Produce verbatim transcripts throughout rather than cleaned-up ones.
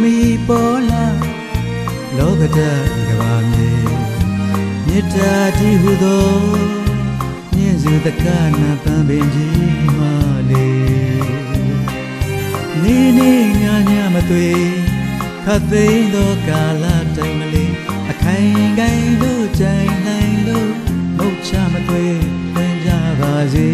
mi pola logada gabame nita di hudo nyenzu takana pambenji male ni ni nya nya matwe khathein do kala taimale akai gai do chai nai do mokcha matwe panja ba si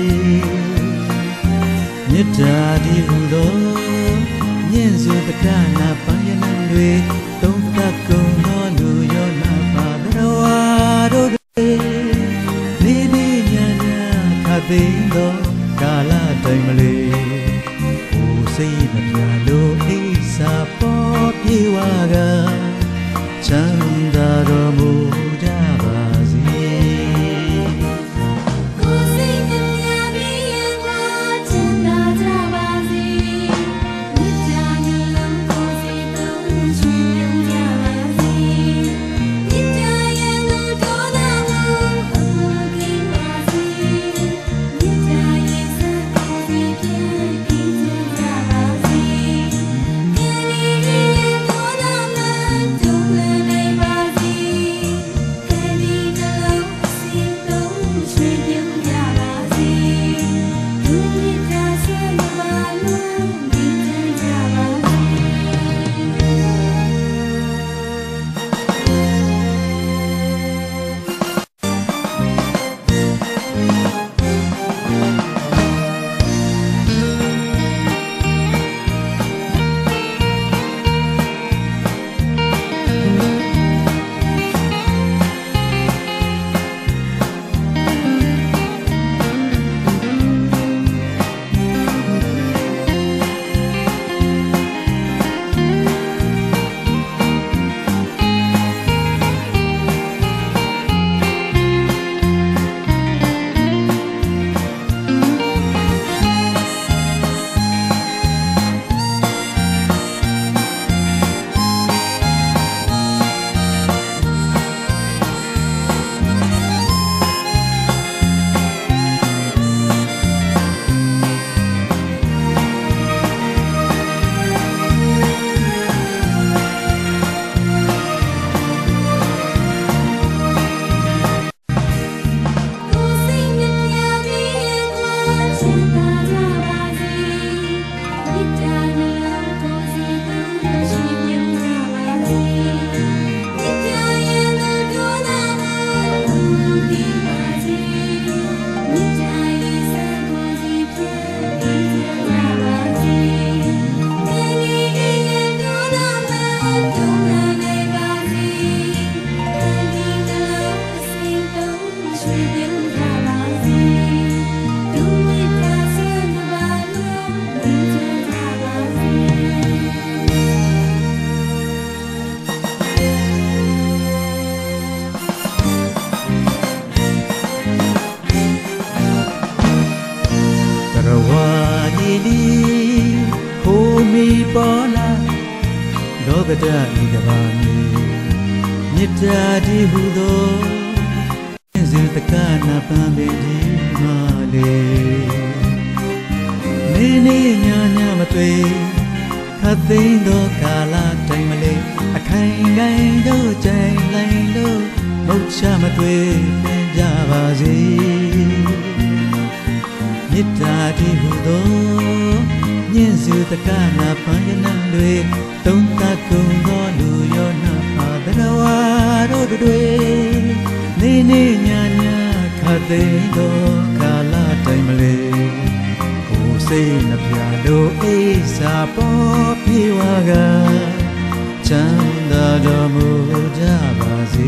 nita di hudo nyenzu takana panyanan dwe tong takung no lu yo na pa dawa do de ni ni nya nya khathein do kala taimale o sei na pya lo isa po pi wa ga chanda ro mu ja ba si Pola logada gabame nita di hudo nyenzu takana pambenji male ni ni nya nya matwe khathein do kala taimale akai gai do chai lai do mokcha matwe panja ba si nita di hudo nyenzu takana panyanan dwe tong takung no lu yo na pa dawa do dwe ni ni nya nya khathein do kala taimale ko sei na pya lo isa po pi wa ga chanda do mu ja ba si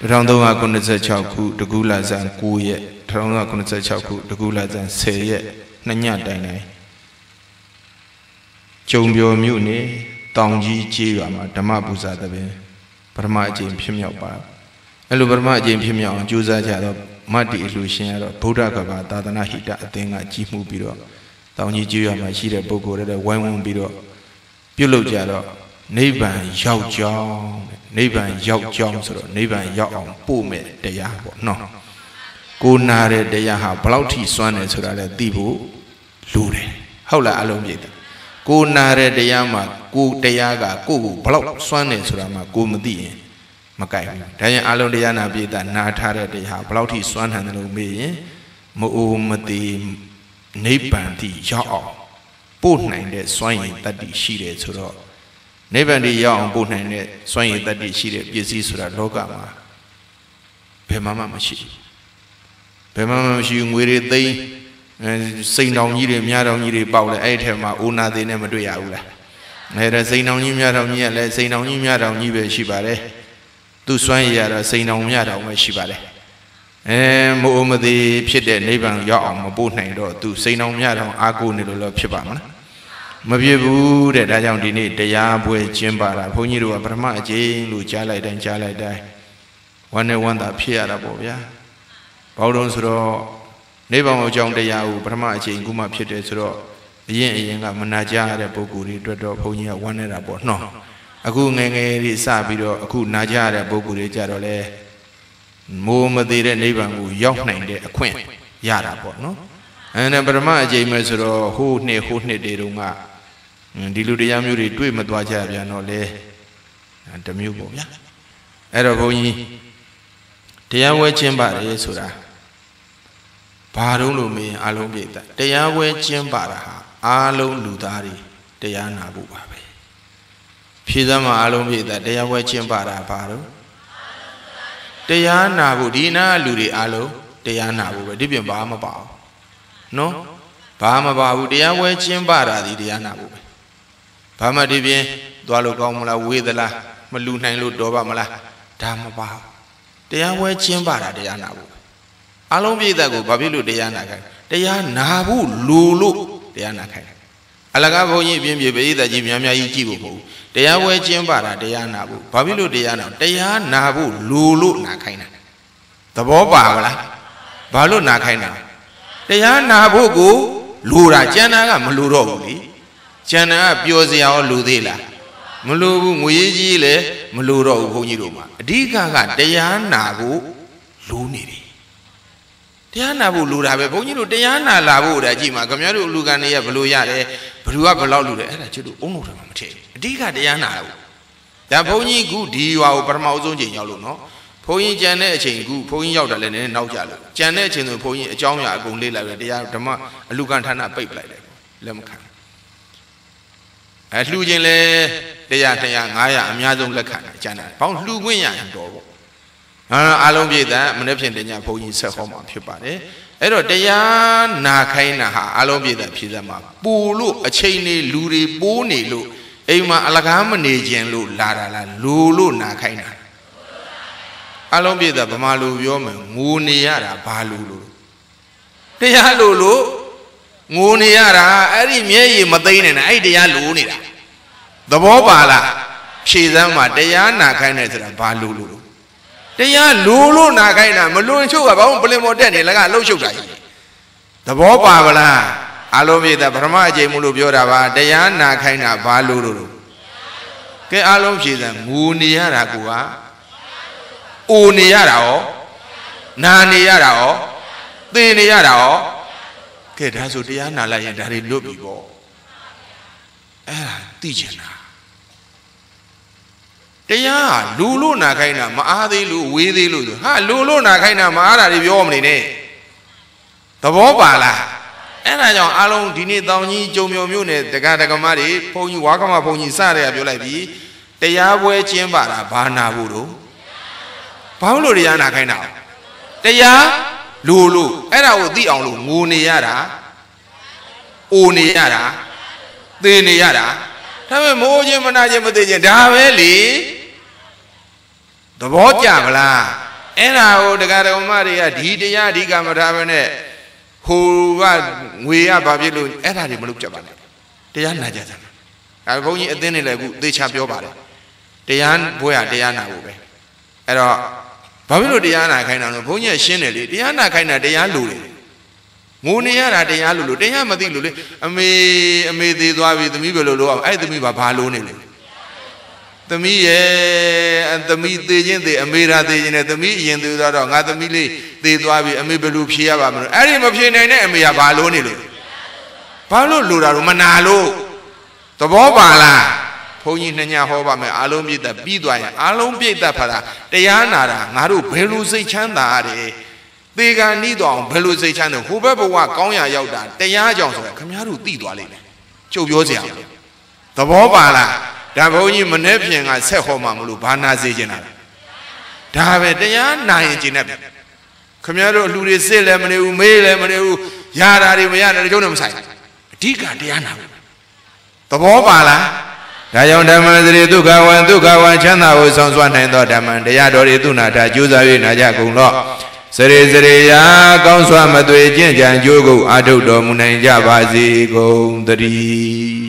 Round the one on the Chaku, the Gulas and Kuye, Tronga on the Chaku, the Gulas and Say, Nanya Dine. Chombio Muni, Tongji Chiama, Tamabuza the Bay, Parmaji in Pimiopa. Elubermaji in Pimio, Juza Jado, Mati Illusion, Pudakaba, Tadana Hita, Tenga, Chimu Biro, Tongji Chiama, Shira Boko, the Wang Biro, Pulo Jado. Neighbor Yao Jong, neighbor Yao Jong, neighbor Yao Pume, de Yabo, no. Go nare de Yaha, Blauti Swan and Sura Dibu, Lure. How la alomita? Go nare de Yama, go de Yaga, go, Blau Swan and Surama, go Madi, Makai. Diana Alodiana be that Natara de Ha, Blauti Swan and Lumi, Mo Madi, neighbor the Yao, both nine de Swine that the sheet Sura. Never the young boat and it, swinging that she did, busy Sura Logama. Pemama Mashi. Pemama Mashi, we did they and say no need a miado need about the eight of my una they never do yaula. Let us say no new miado, let's say no new miado, Nibe Shibare. To swing yara, say no miado, Shibare. And Mohammed the Pit neighbor, yaw, my boat and door, to say no miado, I go near Pibama. Mabu that I don't need the Yabwe Jimbara, Poniru, Brahma, Jane, Luchala, and Jala die. One day one that appeared above ya. Bowdons row, neighbor of John de Yau, Brahma, Jane, Guma Pieters row, the Yen Manaja, the Boguri, Dredo, Ponia, one and about no. A good Nangay Sabido, a good Naja, the Boguri Jarole, Moma the neighbor who young named a quaint, Yara, no? And a Brahma, James row, who ne, who ne de Runga. Diludiyamuri, do Madwaja, Yanole, and the Mubo. Eraboni Teyawe Chimbara, Sura Parulumi, Alobita, Teyawe Chimbara, Alo Ludari, Teyana Bubabe. Pizama Alobita, Teyawe Chimbara, Paru Teyana Budina, Ludi Alo, Teyana Buba, Dibian Bama Bao. No? Bama Babu, Teyawe Chimbara, the Diana Buba. Pama Dibian, Dualo Gomula, Withela, Maluna and Ludoba Mala, Dama Bao. They are where Chimbara de Anabu. Alombi that go, Babilu de Anaka. They are Nabu, Lulu, de Anaka. Alagabo, Yimbi, that Jimia Ijibu. They are where Chimbara de Anabu, Babilu de Ana. They are Nabu, Lulu, Nakaina. The Boba, Balu Nakaina. They are Nabu, Lura, Jana, Maluroli. Jana, Biozia, Ludila. Mulu, Muiji, Muluro, Honiruma. Diga, Diana, Luniri. Diana Lura, Boniru, Diana, Labu, Jima, Camaro, Lugania, Bluya, Brua, Balalu, and I should own Diga Diana. The Pony good, you are Permauzo, Yaluno. Pony Janet, Chingu, Pony Yaudalan, and Naujala. Janet, and Pony, John Yago, Lila, Diana, Lugantana, paper like Lemka. At Lugele, they are young, I am Yazon Lacana, Jana, Pound Luguia and Dovo. I don't get that, Manapin de Yapo in Sahoma, Pupade. Edo de Yana Kainaha, I don't get that Pizama. Bulu, a chainy, Luri, Boni, Lu, Ema Alagamani, Jan Lu, Lara, Lulu, Nakaina. I don't get that Bamalu, Yoman, Muniara, Balulu. They are Lulu. Muniara, Ari May, Madin and Idea Lunira. The Bobala, she's a Madayana kind of Balulu. They are Lulu Nagaina, Malun Sugar, Bomblemo Denny, like a low sugar. The Bobala, Alomi, the Brahmaji Mulubiora, Diana kind of Balulu. Get along, she's a Muniara Gua Uniara, Naniara, Diniara. Get us to Diana like a very lobigo. Ah, Tijana. They are Lulu Nakaina, Maadi Lu, Widi Lu, Ha Lulu Nakaina, Mara, the Yomine. The Bobala. And I don't alone Dini Downy, Jomio Mune, the Gadagamari, Pony Wakama Pony Sare, Abulabi. They are where Chimbara, Bana Buru. Paulo Diana Kaina. They are. Lulu, and I would be on Muniara, Uniara, Diniara, have a more Gemanaja, the Daveli, the Bojamala, အဲ့ဒါကိုတရားတော်မတွေကဒီတရားအဓိကမထားဘဲနဲ့ဟိုကငွေရဘာဖြစ်လို့အဲ့ဒါတွေမလုပ်ကြပါနဲ့တရားနာကြစမ်းဒါဘုန်းကြီးအသင်းနေလည်းအခုသေချာပြောပါတယ်တရားဘွဲရတရားနာဖို့ပဲအဲ့တော့ဘာဖြစ်လို့တရားနာခိုင်းတာလဲဘုန်းကြီးရှင်းတယ်လေတရားနာခိုင်းတာတရားလူတယ်ငိုနေရတာတရားလူလို့တရားမသိလို့လေအမေအမေသေးသွားပြီသမီးဘယ်လိုလုပ်အောင်အဲ့သမီးဘာဘာလို့နေလဲသမီးရဲ့သမီးသေးချင်းသေးအမေရာသေးချင်းနဲ့သမီးအရင်သေးသွားတော့ငါသမီးလေးသေးသွားပြီအမေဘယ်လိုဖြေရပါမလို့အဲ့ဒီမဖြေနိုင်တဲ့အမေကဘာလို့နေလို့ဘာလို့လူတာတော့မနာလို့သဘောပါလားဘုန်းကြီးနှညာဟောပါမယ်အားလုံးပြည့်သက်ပြီးသွားရင်အားလုံးပြည့်သက်ဖတာတရားနာတာငါတို့ဘယ်လိုစိတ်ချမ်းသာရတယ်သေကံနှီးတော့ဘယ်လိုစိတ်ချမ်းသာဟိုဘက်ဘဝကောင်းရာရောက်တာတရားကြောင့်ဆိုရင်ခင်ဗျားတို့သိသွားလိမ့်မယ်ကျုပ်ပြောစရာသဘောပါလားဒါဘုန်းကြီးမနေ့ပြင်ကဆက်ဟောမှမလို့ဘာနာစေချင်တာဒါပဲတရားနာရင်ကျင်တယ်ခင်ဗျားတို့အလူတွေစစ်လည်းမနေဘူးမေးလည်းမနေဘူးရတာတွေမရတာတွေကျုံးနေမဆိုင်အဓိကတရားနာသဘောပါလားဒါကြောင့်ဓမ္မစရိဒုက္ခဝံဒုက္ခဝံချမ်းသာကိုဆောင်စွာနိုင်သောဓမ္မတရားတော်တွေသူနာတာကျိုးစား၍နာကြကုန်တော့စရိစရိယာကောင်းစွာမသွေကျင့်ကြံကြိုးကုန်အာထုတော်မူနိုင်ကြပါစေကုန်သတည်း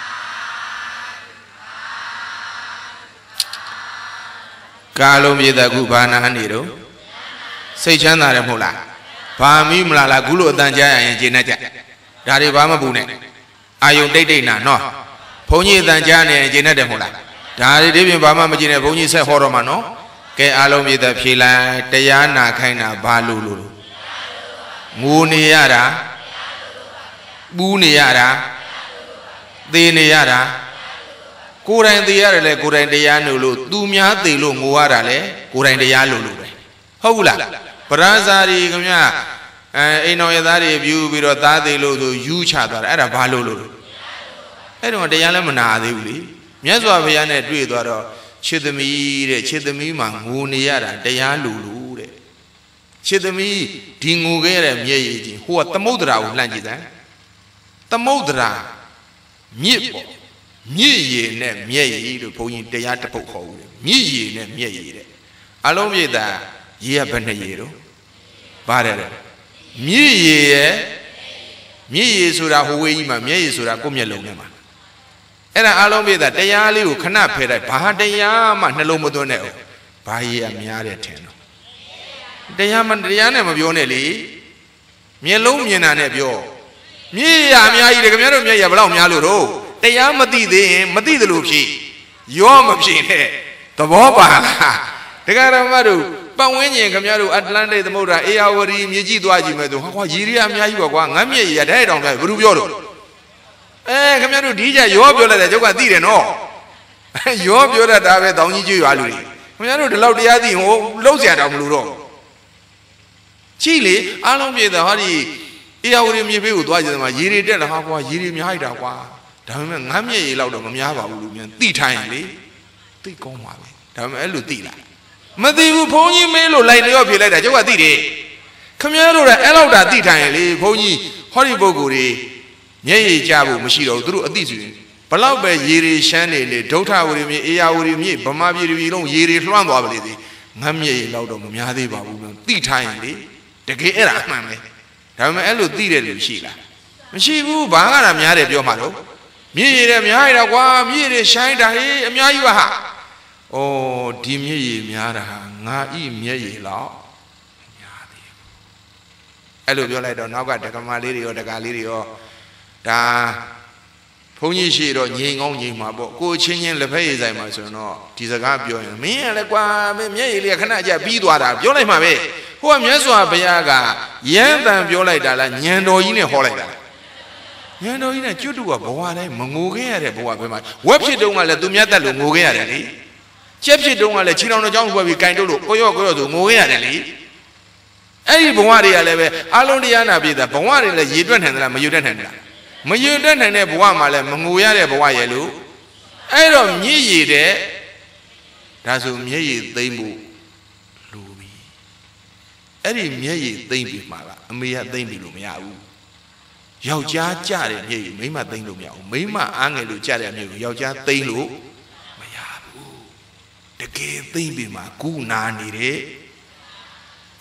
ကာလုံးပြည့်တဲ့ခုဘာနာနေတော့စိတ်ချမ်းသာတယ်မဟုတ်လားဘာမိမလားလားခုလိုအတန်ကြားရရင်ကျေနပ်ကြဒါတွေဘာမပူနဲ့အာယုံတိတ်တိတ်နာနော်ဘုန်းကြီးအတန်ကြားနေရင်ကျေနပ်တယ်မဟုတ်လားဒါတွေဒီပြင်ဘာမှမကျေနပ်ဘုန်းကြီးဆက်ဟောတော့မှာနော်ကဲအားလုံးပြည့်တဲ့ဖြေလိုက်တရားနာခိုင်းတာဘာလို့လို့ငိုနေရတာပူးနေရတာသေနေရတာကိုယ်တိုင်သေရတယ်လေကိုယ်တိုင်တရားလို့လို့သူများသေလို့ငိုရတာလေကိုယ်တိုင်တရားလို့လို့ပဲဟုတ်ဘူးလားပရဇာရီခင်ဗျအဲအိမ်တော်ရသားတွေပြူပြီးတော့သားသေးလို့ဆိုယူချသွားတာအဲ့ဒါဘာလို့လို့အဲ့တော့တရားလည်းမနာသေးဘူးလေမြတ်စွာဘုရားနဲ့တွေ့သွားတော့ခြေသမီးတဲ့ခြေသမီးမှာငိုနေရတာတရားလို့လို့တဲ့ခြေသမီးဒီငိုခဲ့ရတဲ့မျက်ရည်ကြီးဟိုကသမုဒ္ဒရာကိုလှမ်းကြည့်တယ်သမုဒ္ဒရာမြစ်ပေါ့မြစ်ရည်နဲ့မျက်ရည်လို့ဘုန်းကြီးတရားတစ်ပုဒ်ခေါ်ဦးတယ်မြစ်ရည်နဲ့မျက်ရည်တဲ့အလုံးပြည့်တာရေကဘယ်နှရည်တော့ပါတယ်လေမြစ်ရည်ရဲ့မြစ်ရည်ဆိုတာဟိုဝေးကြီးမှာမျက်ရည်ဆိုတာကိုယ့်မျက်လုံးထဲမှာအဲ့ဒါအလုံးပြည့်တာတရားလေးကိုခဏဖယ်လိုက်ဘာတရားမှနှလုံးမသွင်းနဲ့အောင်ဘာရည်ကများတယ်ထင်တော့တရားမတရားနဲ့မပြောနဲ့လေမျက်လုံးမြင်တာနဲ့ပြောမြစ်ရအများကြီးတယ်ခင်ဗျားတို့မျက်ရဘယ်လောက်များလို့တော့တရားမသိသေးရင်မသိသလိုဖြစ်ရောမဖြစ်နဲ့သဘောပါလားတရားတော်မတို့ပတ်ဝန်းကျင်ခင်ဗျားတို့အတ္တလန္တိတ်သမုဒ္ဒရာအေယဝတီမြေကြီးသွားကြည့်မယ်ဆိုဟာကွာရေရီအများကြီးပါကွာငမ်းမြက်ရတဲ့တောင်တိုင်းဘယ်သူပြောတော့အဲခင်ဗျားတို့ဒီကြရောပြောလိုက်တယ်ကျုပ်ကသိတယ်နော်ရောပြောတတ်တာပဲတောင်ကြီးကျွေးရွာလူတွေခင်ဗျားတို့ဒီလောက်တရားသိဟိုလှုပ်เสียတောင်မလို့တော့ကြည့်လေအားလုံးပြေတယ်ဟာဒီအေယဝတီမြေပေးကိုသွားကြတယ်မှာရေရီတက်လာဟာကွာရေရီများလိုက်တာကွာဒါပေမဲ့ငမ်းမြက်ရေလောက်တော့မများပါဘူးလူမြန်သိထိုင်လေသိကောင်းပါပဲဒါပေမဲ့အဲ့လိုသိလားမသိဘူးဘုန်းကြီးမေးလို့လိုက်လျော့ဖြေလိုက်တာကျုပ်ကသိတယ်ခမည်းတော်ကအဲ့လောက်တာသိထိုင်လေဘုန်းကြီးဟောဒီပုဂ္ဂိုလ်တွေမျက်ရည်ကျဖို့မရှိတော့ဘူးသူတို့အသိဆိုရင်ဘလောက်ပဲရေရီရှမ်းနေလေဒုဋ္ဌဝရီမြေအေယဝရီမြေဗမာပြည်ပြည်လုံးရေရီလွှမ်းသွားပါလေသေးငမ်းမြက်ရေလောက်တော့မများသေးပါဘူးသိထိုင်လေတကယ်အဲ့ဒါအမှန်ပဲဒါပေမဲ့အဲ့လိုသိတဲ့လူရှိလားမရှိဘူးဘာကတာများတယ်ပြောမှာတော့မြည်ရည်များရတာကွာမြည်ရည်ရှိုင်းတာဟေးအများကြီးပါဟာဩဒီမြည်ရည်များတာဟာငါဤမြည်ရည်လောက်များတယ်အဲ့လိုပြောလိုက်တော့နောက်ကဒကမလေးတွေရောဒကာလေးတွေရောဒါဘုန်းကြီးရှိတော့ငြိမ်ကောင်းငြိမ်မှာပေါ့ကိုချင်းချင်းလက်ဖက်ရည်ဆိုင်မှာဆိုတော့ဒီစကားပြောရင်မင်းရလဲကွာမင်းမြည်ရည်လေးခဏကြာပြီးသွားတာပြောလိုက်မှာပဲဟိုကမြတ်စွာဘုရားကရမ်းတန်ပြောလိုက်တာလားညံတော်ကြီးနဲ့ဟောလိုက်တာညံတော်ကြီးနဲ့ကျွတ်တူကဘဝတိုင်းမငိုခဲ့ရတဲ့ဘဝပဲမှာဝက်ဖြစ်တုံးကလည်းသူမြတ်တက်လို့ငိုခဲ့ရတယ်လေကြက်ဖြစ်တုံးကလည်းခြေထောင်တော်ကြောင်းပွဲပြီးကင်တုတ်လို့ကိုရော့ကိုရော့ဆိုငိုခဲ့ရတယ်လေအဲ့ဒီဘဝတွေကလည်းပဲအလုံးတရားနာပြည့်တာဘဝတွေလည်းရေတွက်နိုင်သလားမရေတွက်နိုင်ဘူးလားမရေတွက်နိုင်တဲ့ဘဝမှာလည်းမငိုရတဲ့ဘဝရဲ့လို့အဲ့တော့မြည်ရည်တဲ့ဒါဆိုမြည်ရည်သိမ့်ဖို့လူပြီအဲ့ဒီမြည်ရည်သိမ့်ပြီမှာကအမေကသိမ့်ပြီလို့မရဘူးယောက်ျားကြတဲ့မြည်ရည်မိန်းမသိမ့်လို့မရဘူးမိန်းမအားငယ်လို့ကြတဲ့မြည်ကိုယောက်ျားသိမ့်လို့မရဘူးတကယ်သိမ့်ပြီမှာကုနာနေတဲ့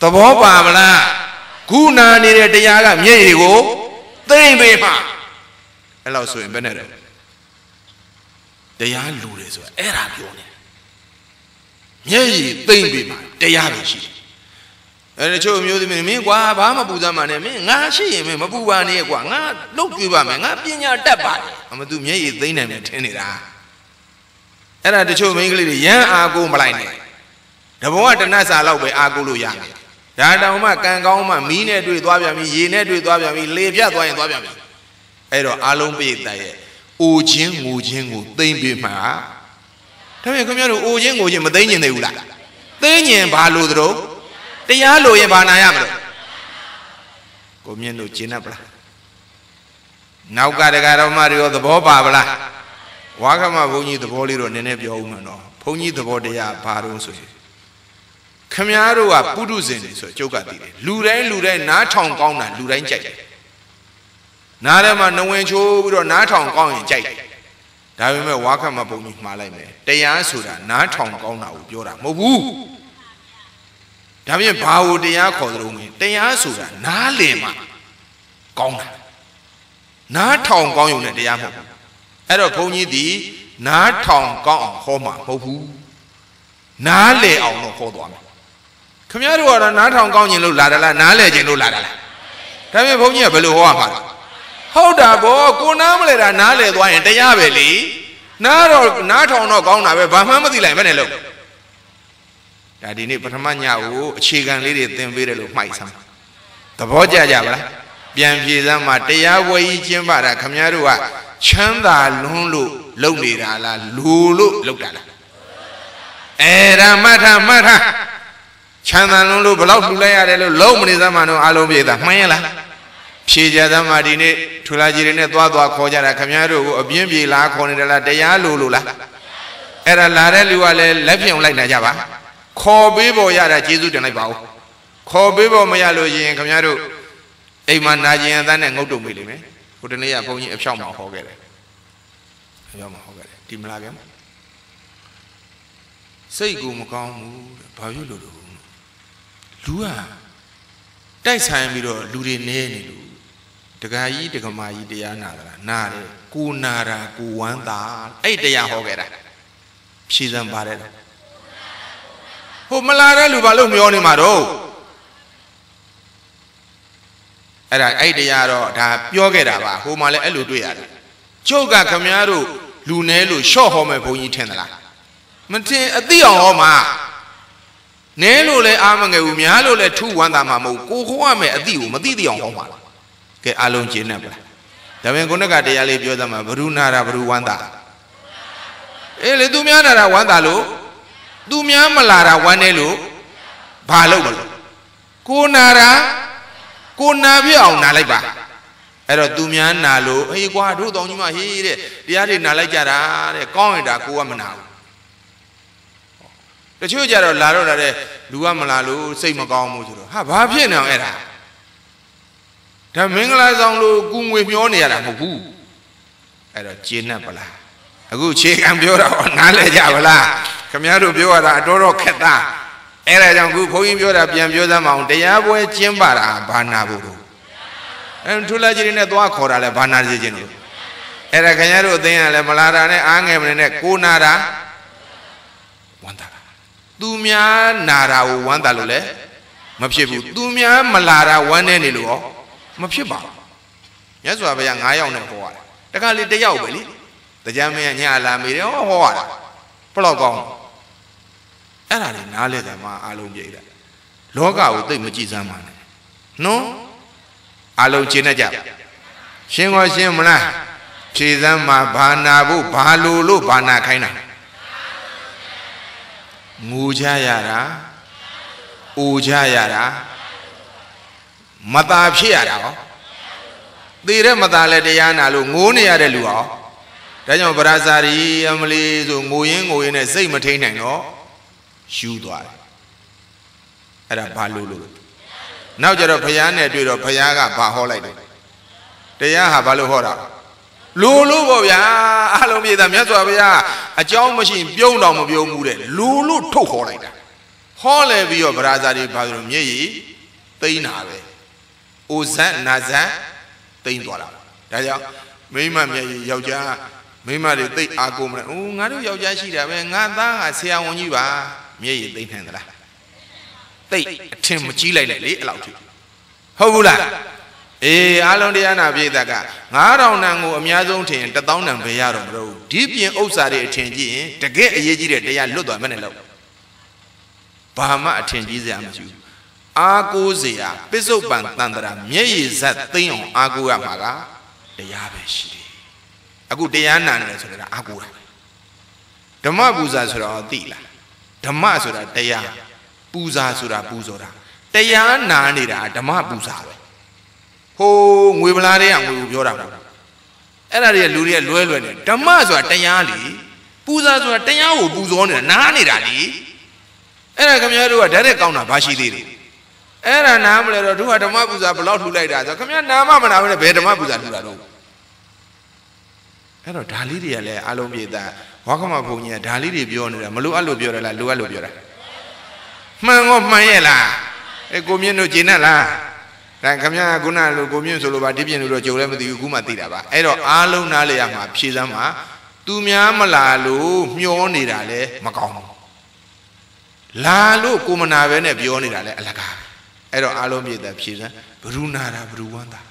the Bobamla, Guna near the Yaga, Miego, they may ma. Allow so in Benedum. The young Ludes were Erabione. Yea, they be ma, the Yavishi. And the show music me, Guabama Budaman, Nashi, Mabuani, Guanga, look you a man, up in your debba. I'm a do me, they name it in it. And at the show, English, young Ago blind. The water Nasa love by Agulu Yang. Dadama can go my mean it with Wabiami, Yenet with Wabiami, leave Yadwa and Wabiami. Edo Alum be there. Ujing, Ujing, they be ma. Tell me, come here to Ujing, Ujing, but they in the Ula. They in Baludro. The yellow in Banayam. Come in to Chinabla. Now got a guy of Mario the Bobabla. Wakama Pony the Boliro Nenebio woman, Pony the Bodea Parunsu. Kamiaru are Puduzin, so Jogati. Lure, Lure, Naton Gona, Lure Jay. Nadama no one show or Naton Gong Jay. Davime Wakama Pony Malame. They answered Naton Gona, Yora, Mobu. Davime Pau de Yakodrumi. They answered Nalema Gona. Naton Gong in the Yamo. At a pony D, Naton Gong, Homa, Mobu. Nale on no hold one. Come here to a Naton Gong in Lula, Nale in Lula. Tell me, Pony below Wama. Hold up, go Namle and Nale, one in the Yaveli. Not Naton no Gong, but Mamma Lemon. Daddy Nipatamania, chicken lady, then very look my son. The Boja Java, Bianchiza Matea, Way Jimbara, Camarua, Chanda, Lulu, Lolita, Lulu, Lugana. Era Mata Mata Chanda Lulu, Blue, Lomanizamano, Alobeda, Mayala. Shija Marine, Tulajirine, Dua, Koja, Camaru, Bimbi, La Conella, Dea Lulula. Era Lara Luale, Lepion like Najava. Call Bibo Yara, Jesus and I bow. Call Bibo Mayalo and Camaru. A man Naji and then and go to William. Put an air pony of Shama Hogger. Yama Hogger, Tim Lagam. Say Gumacom, Pavulu. Lua. That's time we do Ludi Nenu. The guy, the Gamai, the Anara, Nare, Kunara, Kuanda, eight day Hogger. She's unbarred. Malara Lubalo Mionimaro. Era eight yaro, da Yogera, who Mala Eludia. Joga Camiaro, Lunelu, show home a pony tenala. Mante a dear Homa. Nelo le among a umialo le two one mamu, go home a deal, Madidi on Homa. Get alone Geneva. The Vengonaga de Alebioda, Bruna, Bruanda. Ele Dumiana Wandalo. Dumia Malara Wanelu Palo Kunara Kunavia Naleba Era Dumia Nalo, he guadu don't you hear it, the other Nalajara, the Conda Kuamana. The children of Laro, Luamalalu, say Magamu, have Happy now, Era. The Minglas on Lu Gum with Mionia, Mubu Era Ginapala. A good chick and beautiful Nalajavala. Come here to Biora, Doro Kata. Era Jangu, Poim Biora, Biambioda Mount, the Yabo, Chimbara, Banabu. And two legend in a Dwakora, Banazino. Era Canaro, then Malara, Angem, and Kunara. Wanda. Dumia Nara, Wandalule. Mapshibu, Dumia Malara, one any luo. Mapshiba. Yes, we have a young eye on the board. The Kali de Yawili. The Jammy and Yala made all water. Plogong. Era Nale the Ma Alojada. Loga would think Majizaman. No? Alo Chinaja. Shingo Shimla. Chizama Banabu, Balulu, Banakaina. Mujayara. Ujayara. Matapiara. The Rematale de Yana Lungunia de Lua. Daniel Brazari, Emily, Moying, or in a same attaining, no? Shoot, at a balulu. Now you're a payana, do a payaga, baholide. They are Baluhora. Lulu, ya, Alomi, the Mesoavia, a jaw machine, Bionam of your mood, Lulu, two holida. ခေါ်လဲပြီးတော့ဗရာဇာတွေဘာလို့မျက်ရည်သိမ့်တာပဲအိုဇန်နာဇန်သိမ့်သွားတာဒါကြောင့်မိမမျက်ရည်ယောက်ျားမိမတွေသိအားကိုမလဲအိုးငါတို့ယောက်ျားရှိတာပဲငါသားကဆရာဝန်ကြီးပါမျက်ရည်သိမ့်ထန်သလားသိအထင်မကြီးလိုက်နဲ့လေအဲ့လောက်ထိဟုတ်ဘူးလားအေးအားလုံးတရားနာပြည်သက်ကငါးထောင်တန်ကိုအများဆုံးထင်တစ်သောင်းတန်ပဲရတော့မလို့ဒီပြင်ဥစ္စာတွေအထင်ကြီးရင်တကယ်အရေးကြီးတဲ့တရားလွတ်သွားမှနဲ့လို့ဘာမှအထင်ကြီးစရာမရှိဘူးအာကိုးစရာပစ္စုပန်တန်တရာမျက်ရည်ဇက်သိမ်းအောင်အာကိုးရမှာကတရားပဲရှိတယ်အခုတရားနာနေတယ်ဆိုတာအာကိုးတာဓမ္မပူဇာဆိုတာသိလားဓမ္မဆိုတာတရားပူဇာဆိုတာပူဇော်တာတရားနာနေတာဓမ္မပူဇာပဲဟိုးငွေပလားတွေကငွေကိုပြောတာပေါ့အဲ့ဒါတွေကလူတွေကလွဲလွဲနေဓမ္မဆိုတာတရားလေပူဇာဆိုတာတရားကိုပူဇော်နေတာနားနေတာလေအဲ့ဒါခင်ဗျားတို့ကဓာတ်တဲ့ကောင်းတာဘာရှိသေးလဲအဲ့ဒါနားမလဲတော့တို့ကဓမ္မပူဇာဘယ်လောက်လှူလိုက်တာဆိုခင်ဗျားနာမမနာဘူးနဲ့ဘယ်ဓမ္မပူဇာလှူတာတော့အဲ့တော့ဓာလေးတွေကလည်းအလုံးပြေတာဝါခမဘုံကြီးကဓာလေးတွေပြောနေတာမလို့အဲ့လိုပြောရလားလိုအဲ့လိုပြောတာမှန်ကောမှန်ရဲ့လားအဲကိုမြင့်တို့ကျင်နဲ့လားဒါခင်ဗျားကခုနလိုကိုမြင့်ဆိုလိုပါဒီပြင်လို့တော့ကြုံလည်းမသိဘူးခုမှသိတာပါအဲ့တော့အားလုံးနားလေရမှာဖြည့်စမ်းမှာသူများမလာလို့မျောနေတာလဲမကောင်းဘူးလာလို့ကိုမနာပဲနဲ့ပြောနေတာလဲအလကားအဲ့တော့အားလုံးပြည့်တဲ့ဖြည့်စမ်းဘ누구နာတာဘ누구ဝမ်းတာ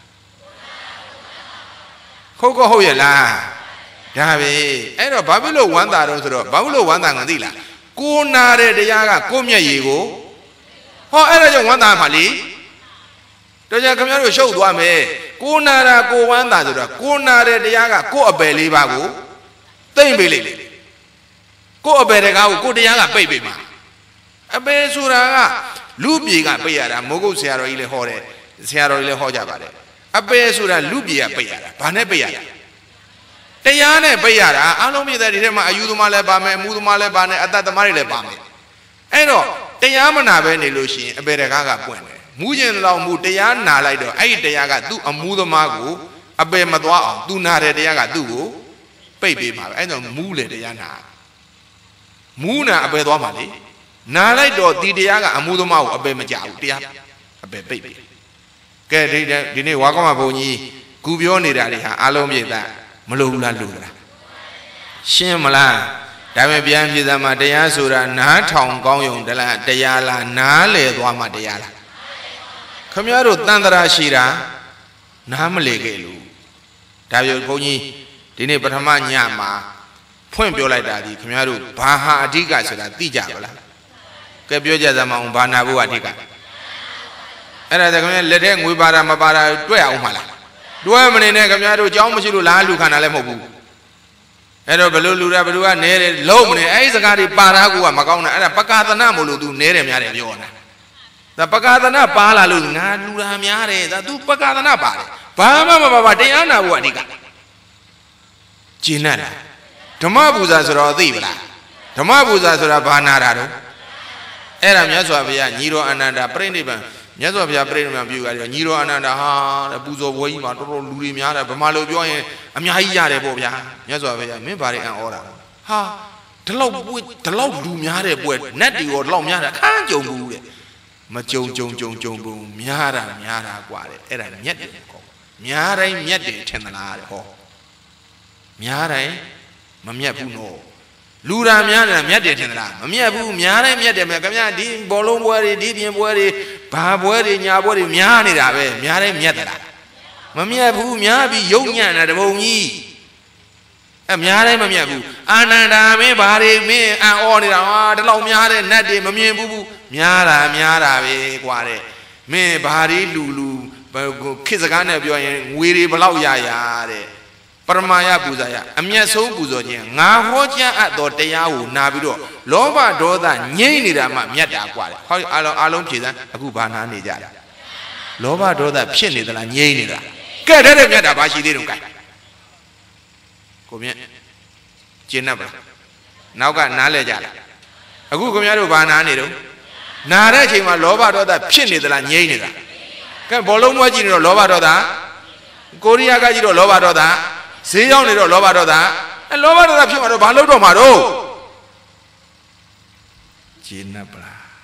ဟုတ်ကောဟုတ်ရဲ့လားဒါပဲအဲ့တော့ဘာဖြစ်လို့ဝမ်းတာတော့ဆိုတော့ဘာဖြစ်လို့ဝမ်းတာကသိလားကိုနာတဲ့တရားကကိုမျက်ရည်ကိုဟောအဲ့ဒါကြောင့်ဝမ်းတာမှာလေတော့ကြခင်ဗျားတို့ရှုပ်သွားမယ်ကိုနာတာကိုဝမ်းတာဆိုတော့ကိုနာတဲ့တရားကကိုအပယ်လေးပါကိုသိမ့်ပေးလိုက်လေကိုအပယ်တကားကိုကိုတရားကပိတ်ပေးမှာအပယ်ဆိုတာကလူပြေကပိတ်ရတာမိုးကုတ်ဆရာတော်ကြီးလည်းဟောတယ်ဆရာတော်ကြီးလည်းဟောကြပါတယ်အပယ်ဆိုတာလူပြေကပိတ်ရတာဘာနဲ့ပိတ်ရတာတရားနဲ့ပိတ်ရတာအားလုံးပြည့်တဲ့ဒီထဲမှာအယူသမားလည်းပါမယ်အမှုသမားလည်းပါမယ်အတ္တသမားတွေလည်းပါမယ်အဲ့တော့တရားမနာပဲနေလို့ရှိရင်အပယ်တကားကပွင့်တယ်မူးကျင်လောင်မှုတရားနာလိုက်တော့အဲ့ဒီတရားကသူ့အမှုသမားကိုအပယ်မသွားအောင်သူနာတဲ့တရားကသူ့ကိုပိတ်ပေးမှာပဲအဲ့တော့မူးလေတရားနာမူးနာအပယ်သွားမှာလေနာလိုက်တော့ဒီတရားကအမှုသမားကိုအပယ်မကြဘူးတရားအပယ်ပိတ်ပေးကဲဒီဒီနေ့ဝါကောင်းမဘုံကြီးကူပြောနေတာတွေဟာအားလုံးပြည့်သားမလို့ဘူးလားလို့လားရှင်းမလားဒါပေမဲ့ပြန်ပြည်သားမှာတရားဆိုတာနားထောင်ကောင်းယုံတလားတရားလားနားလေသွားမှတရားလားခမရတို့တန်တရာရှိတာနားမလေခဲ့လို့ဒါပြောဘုန်းကြီးဒီနေ့ပထမညမှာဖွင့်ပြောလိုက်တာဒီခမရတို့ဘာဟာအဓိကဆိုတာသိကြပါလားကဲပြောကြစမ်းမအောင်ဘာနာဖို့အဓိကအဲ့ဒါခမရလက်ထဲငွေပါတာမပါတာတွေ့အောင်မလားတွဲမနေနဲ့ခင်ဗျားတို့ကြောင်းမရှိလို့လားလူခန္ဓာလည်းမဟုတ်ဘူးအဲ့တော့ဘလို့လူတာဘလို့ကနဲတယ်လုံးမနေအဲ့ဒီစကားတွေပါတာကမကောင်းတာအဲ့ဒါပကာသနာမို့လို့ तू နဲတယ်များတယ်ပြောတာဒါပကာသနာပါလာလို့ငါလူတာများတယ်ဒါ तू ပကာသနာပါတယ်ဘာမှမပါပါတရားနာဖို့အဓိကကျင့်တ်လားဓမ္မပူဇာဆိုတော့သိပလားဓမ္မပူဇာဆိုတာဘာနာတာတော့အဲ့ဒါမြတ်စွာဘုရားညီတော်အနန္ဒာပြိဋိဘံမြတ်စွာဘုရားပြိဋိဘံပြုကြတယ်ညီတော်အနန္ဒာဟာတဲ့ပူဇော်ဘွယ်ကြီးမှာတော်တော်လူတွေများတယ်ဗမာလိုပြောရင်အများကြီးရတယ်ပေါ့ဗျာမြတ်စွာဘုရားမင်းဘာတွေအံ့ဩတာဟာဒီလောက်ပွေးဒီလောက်လူများတဲ့ပွဲနတ်တွေရောဒီလောက်များတာအခန်းကြုံဘူးတဲ့မကြုံကြုံကြုံကြုံဘူးများတာများတာกว่าတဲ့အဲ့ဒါမြတ်တယ်ကောများတိုင်းမြတ်တယ်ထင်သလားတဲ့ဟောများတိုင်းမမြတ်ဘူးနော်လူရာများတယ်မြတ်တယ်ထင်သလားမမြတ်ဘူးများတိုင်းမြတ်တယ်မယ်ခင်ဗျာဒီဘောလုံးပွဲတွေဒီပြင်ပွဲတွေဘာပွဲတွေညာပွဲတွေများနေတာပဲများတိုင်းမြတ်တယ်လားမမြတ်ဘူးများပြီးယုံညံ့တာတပုံကြီးအများတိုင်းမမြတ်ဘူးအာနန္ဒာမင်းဘာတွေမင်းအံ့ဩနေတာဟာဒီလောက်များတဲ့နတ်တွေမမြင်ဘူးဘူးများတာများတာပဲกว่าတဲ့မင်းဘာတွေလူလူခေတ်စကားနဲ့ပြောရင်ငွေတွေဘလောက်ရရတဲ့ပရမယပူဇာယအမျက်ဆုံးပူဇော်ခြင်းငါဟောကြားအပ်သောတရားကိုနာပြီးတော့လောဘဒေါသငြိမ့်နေတာမှမြတ်တာกว่าတယ်ဟောအားလုံးအားလုံးဖြေစမ်းအခုဘာနာနေကြလဲလောဘဒေါသဖြစ်နေသလားငြိမ့်နေတာကဲတဲ့မြတ်တာဘာရှိသေးတုန်းကဲကိုမြတ်ကျင့်납ပါနောက်ကနားလဲကြလားအခုခင်ဗျားတို့ဘာနာနေတုန်းနာတဲ့အချိန်မှာလောဘဒေါသဖြစ်နေသလားငြိမ့်နေတာကဲဘောလုံးမွဲကြည့်နေတော့လောဘဒေါသကိုရီးယားကကြည့်တော့လောဘဒေါသဈေးရောက်နေတော့လောဘဒေါသအဲလောဘဒေါသဖြစ်မှာတော့ဘာလို့တော့မှာတော့ကျင့်납ပါ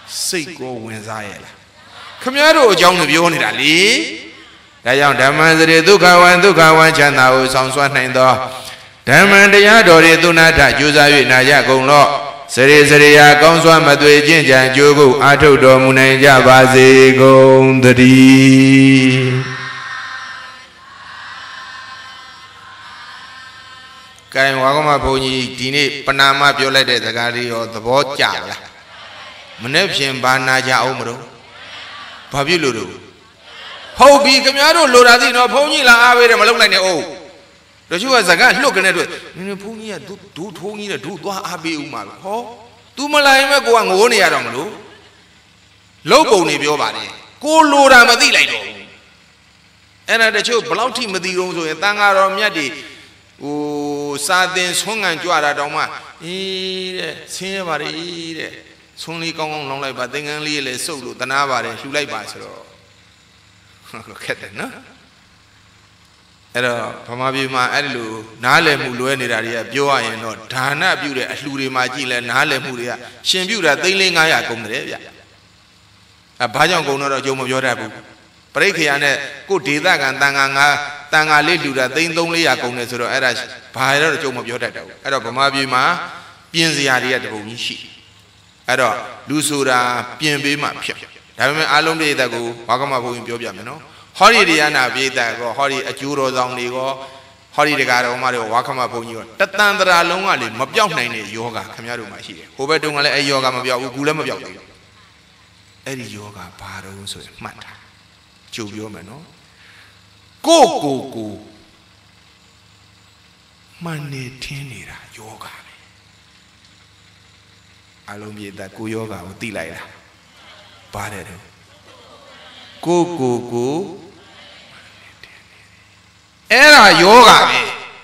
စိတ်ကိုဝင်စားရဲ့လားခမည်းတော်အကြောင်းကိုပြောနေတာလေဒါကြောင့်ဓမ္မစရိဒုက္ခဝံဒုက္ခဝံချမ်းသာကိုဆောင်ဆွမ်းနိုင်သောဓမ္မတရားတော်တွေသုနာထကြိုးစား၍နာကြကုန်လော့စရိစရိယာကောင်းစွာမသွေကျင့်ကြံကြိုးကိုအာထုတ်တော်မူနိုင်ကြပါစေကုန်သတည်းကဲဝါကမဘုန်းကြီးဒီနေ့ပဏာမပြောလိုက်တဲ့စကားလေးရောသဘောကျလားမနေ့ဖြင့်ဘာနာကြအောင်မလို့ဘာဖြစ်လို့လို့ဟုတ်ပြီခင်ဗျားတို့လိုတာသိတော့ဘုန်းကြီးလာအားပေးတယ်မလုပ်လိုက်နဲ့အိုးတို့ချို့ကစကားလှုပ်ကနေတွေ့နင်ဘုန်းကြီးကဒူဒူထုံးကြီးနဲ့ဒူသွားအားပေးဦးမှာဟော तू မလာရင်မဲ့ကိုကငိုးနေရတော့မလို့လုတ်ပုံနေပြောပါတယ်ကိုလိုတာမသိလိုက်တော့ဘူးအဲ့ဒါတချို့ဘလောက်ထိမသိတော့ဆိုရင်တန်ဃာတော်မြတ်တွေဟိုစာသင်ဆွမ်းငံကြွတာတောင်မှအေးတဲ့ဆင်းရပါတယ်တဲ့ဆွန်းလေးကောင်းကောင်းလောင်းလိုက်ပါသင်္ကန်းလေးလည်းစုပ်လို့တနာပါတယ်လှူလိုက်ပါဆိုတော့ခက်တယ်နော်အဲ့တော့ဗမာပြည်မှာအဲ့လိုနားလည်မှုလွဲနေတာတွေကပြောရရင်တော့ဒါနပြုတဲ့အလှူတွေမှာကြည့်လဲနားလည်မှုတွေကရှင်ပြုတာသိန်းလေးငါးရာကုန်တယ်ဗျအဲဘာကြောင့်ကုန်တော့ကြုံမပြောတတ်ဘူးပရိခေယနဲ့ကိုဒေသခံတန်ဃာငါတန်ဃာလေးလှူတာသိန်းသုံးလေးရာကုန်တယ်ဆိုတော့အဲ့ဒါဘာရတော့ကြုံမပြောတတ်တော့ဘူးအဲ့တော့ဗမာပြည်မှာပြင်စရာတွေကတပုံကြီးရှိအဲ့တော့လူဆိုတာပြင်ပေးမှဖြစ်ဒါပေမဲ့အားလုံးပြည့်တဲ့ကိုဘာကမှဘုန်းကြီးပြောပြမယ်နော်ဟောဒီတရားနာပြည့်တဲ့ကောဟောဒီအကျိုးတော်ဆောင်တွေကောဟောဒီတရားတော်မှာတွေဝါခမဘုန်းကြီးကောတတန်တရာလုံးကလေမပြောက်နိုင်တဲ့ယောဂခင်ဗျားတို့မှာရှိတယ်ဟိုဘက်တုန်းကလည်းအဲယောဂမပြောက်ဘူးကူလည်းမပြောက်ဘူးအဲ့ဒီယောဂဘာတော့ဆိုရင်မှတ်တာကြုံပြောမယ်နော်ကိုကိုကိုမှန်နေထင်းနေတာယောဂပဲအလုံးပြည့်တဲ့ကိုယောဂကိုသိလိုက်လားပါတယ်တော့ကိုကိုကိုအဲ့ဒါယောဂပဲ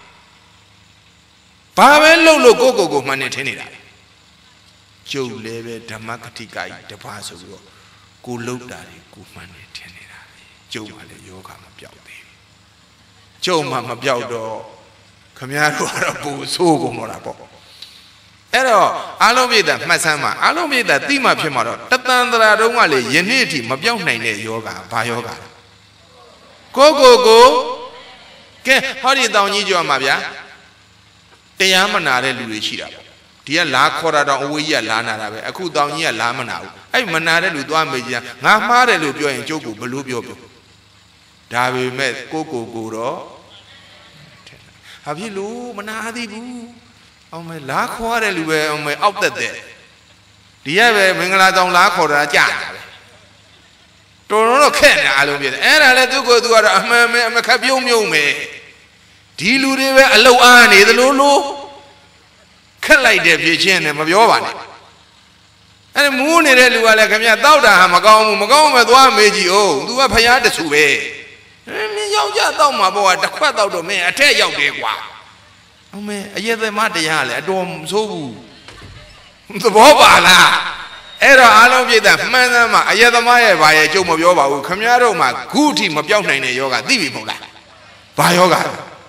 ဘာပဲလုပ်လို့ကိုကိုကိုမှန်နေထင်းနေတာကျုပ်လည်းပဲဓမ္မကတိကကြီးတပါးဆိုပြီးတော့ကိုလှုပ်တာတွေကိုမှန်နေထင်းနေတာကျုပ်မှလည်းယောဂမပြောက်သေးဘူးကျုပ်မှမပြောက်တော့ခမည်းတော်ကတော့ပူဆိုးကုန်တော့တာပေါ့အဲ့တော့အားလုံးပြည့်တဲ့မှတ်စမ်းမှာအားလုံးပြည့်တဲ့တိမှဖြစ်မှာတော့တတန်တရာတုံးကလေယနေ့အထိမပြောက်နိုင်တဲ့ယောဂဘာယောဂကိုကိုကိုကဲဟောဒီတောင်ကြီးကြောမှာဗျာတရားမနာတဲ့လူတွေရှိတာပေါ့ဒီကလာခေါ်တာတော့အဝေးကြီးကလာနာတာပဲအခုတောင်ကြီးကလာမနာဘူးအဲ့မနာတဲ့လူသွားမေးကြငါမှားတယ်လို့ပြောရင်ကျုပ်ကိုဘလို့ပြောပြောဒါပေမဲ့ကိုကိုကိုတော့ဟာဖြစ်လို့မနာသေးဘူးအောင်မဲလာခေါ်ရတဲ့လူပဲအောင်မဲအောက်တက်တဲ့ဒီရပဲမင်္ဂလာတောင်လာခေါ်တာကြာတာပဲတော်တော်တော့ခက်နေအားလုံးပြတယ်အဲ့ဒါလည်းသူ့ကိုယ်သူကတော့အမှန်ပဲအမခက်ပြုံးမြုံပဲဒီလူတွေပဲအလုတ်အားနေသလိုလိုခက်လိုက်တဲ့ဖြစ်ချင်းနဲ့မပြောပါနဲ့အဲ့မူးနေတဲ့လူကလည်းခင်ဗျာတောက်တာဟာမကောင်းဘူးမကောင်းမှသွားမေးကြည့်အောင်သူကဖျားတဆူပဲမင်းယောက်ျားတောက်မှာပေါ့ကတစ်ခွက်တောက်တော့မင်းအထက်ရောက်တယ်ကွာအမေအယေသမတရားလည်းအတော်မဆိုးဘူးသဘောပါလားအဲ့တော့အားလုံးပြည့်တဲ့မှန်သမ်းမှာအယေသမရဲ့ဘာရဲ့ကြုံမပြောပါဘူးခမည်းတော်မှာခုထိမပြောက်နိုင်တဲ့ယောဂသိပြီမဟုတ်လားဘာယောဂ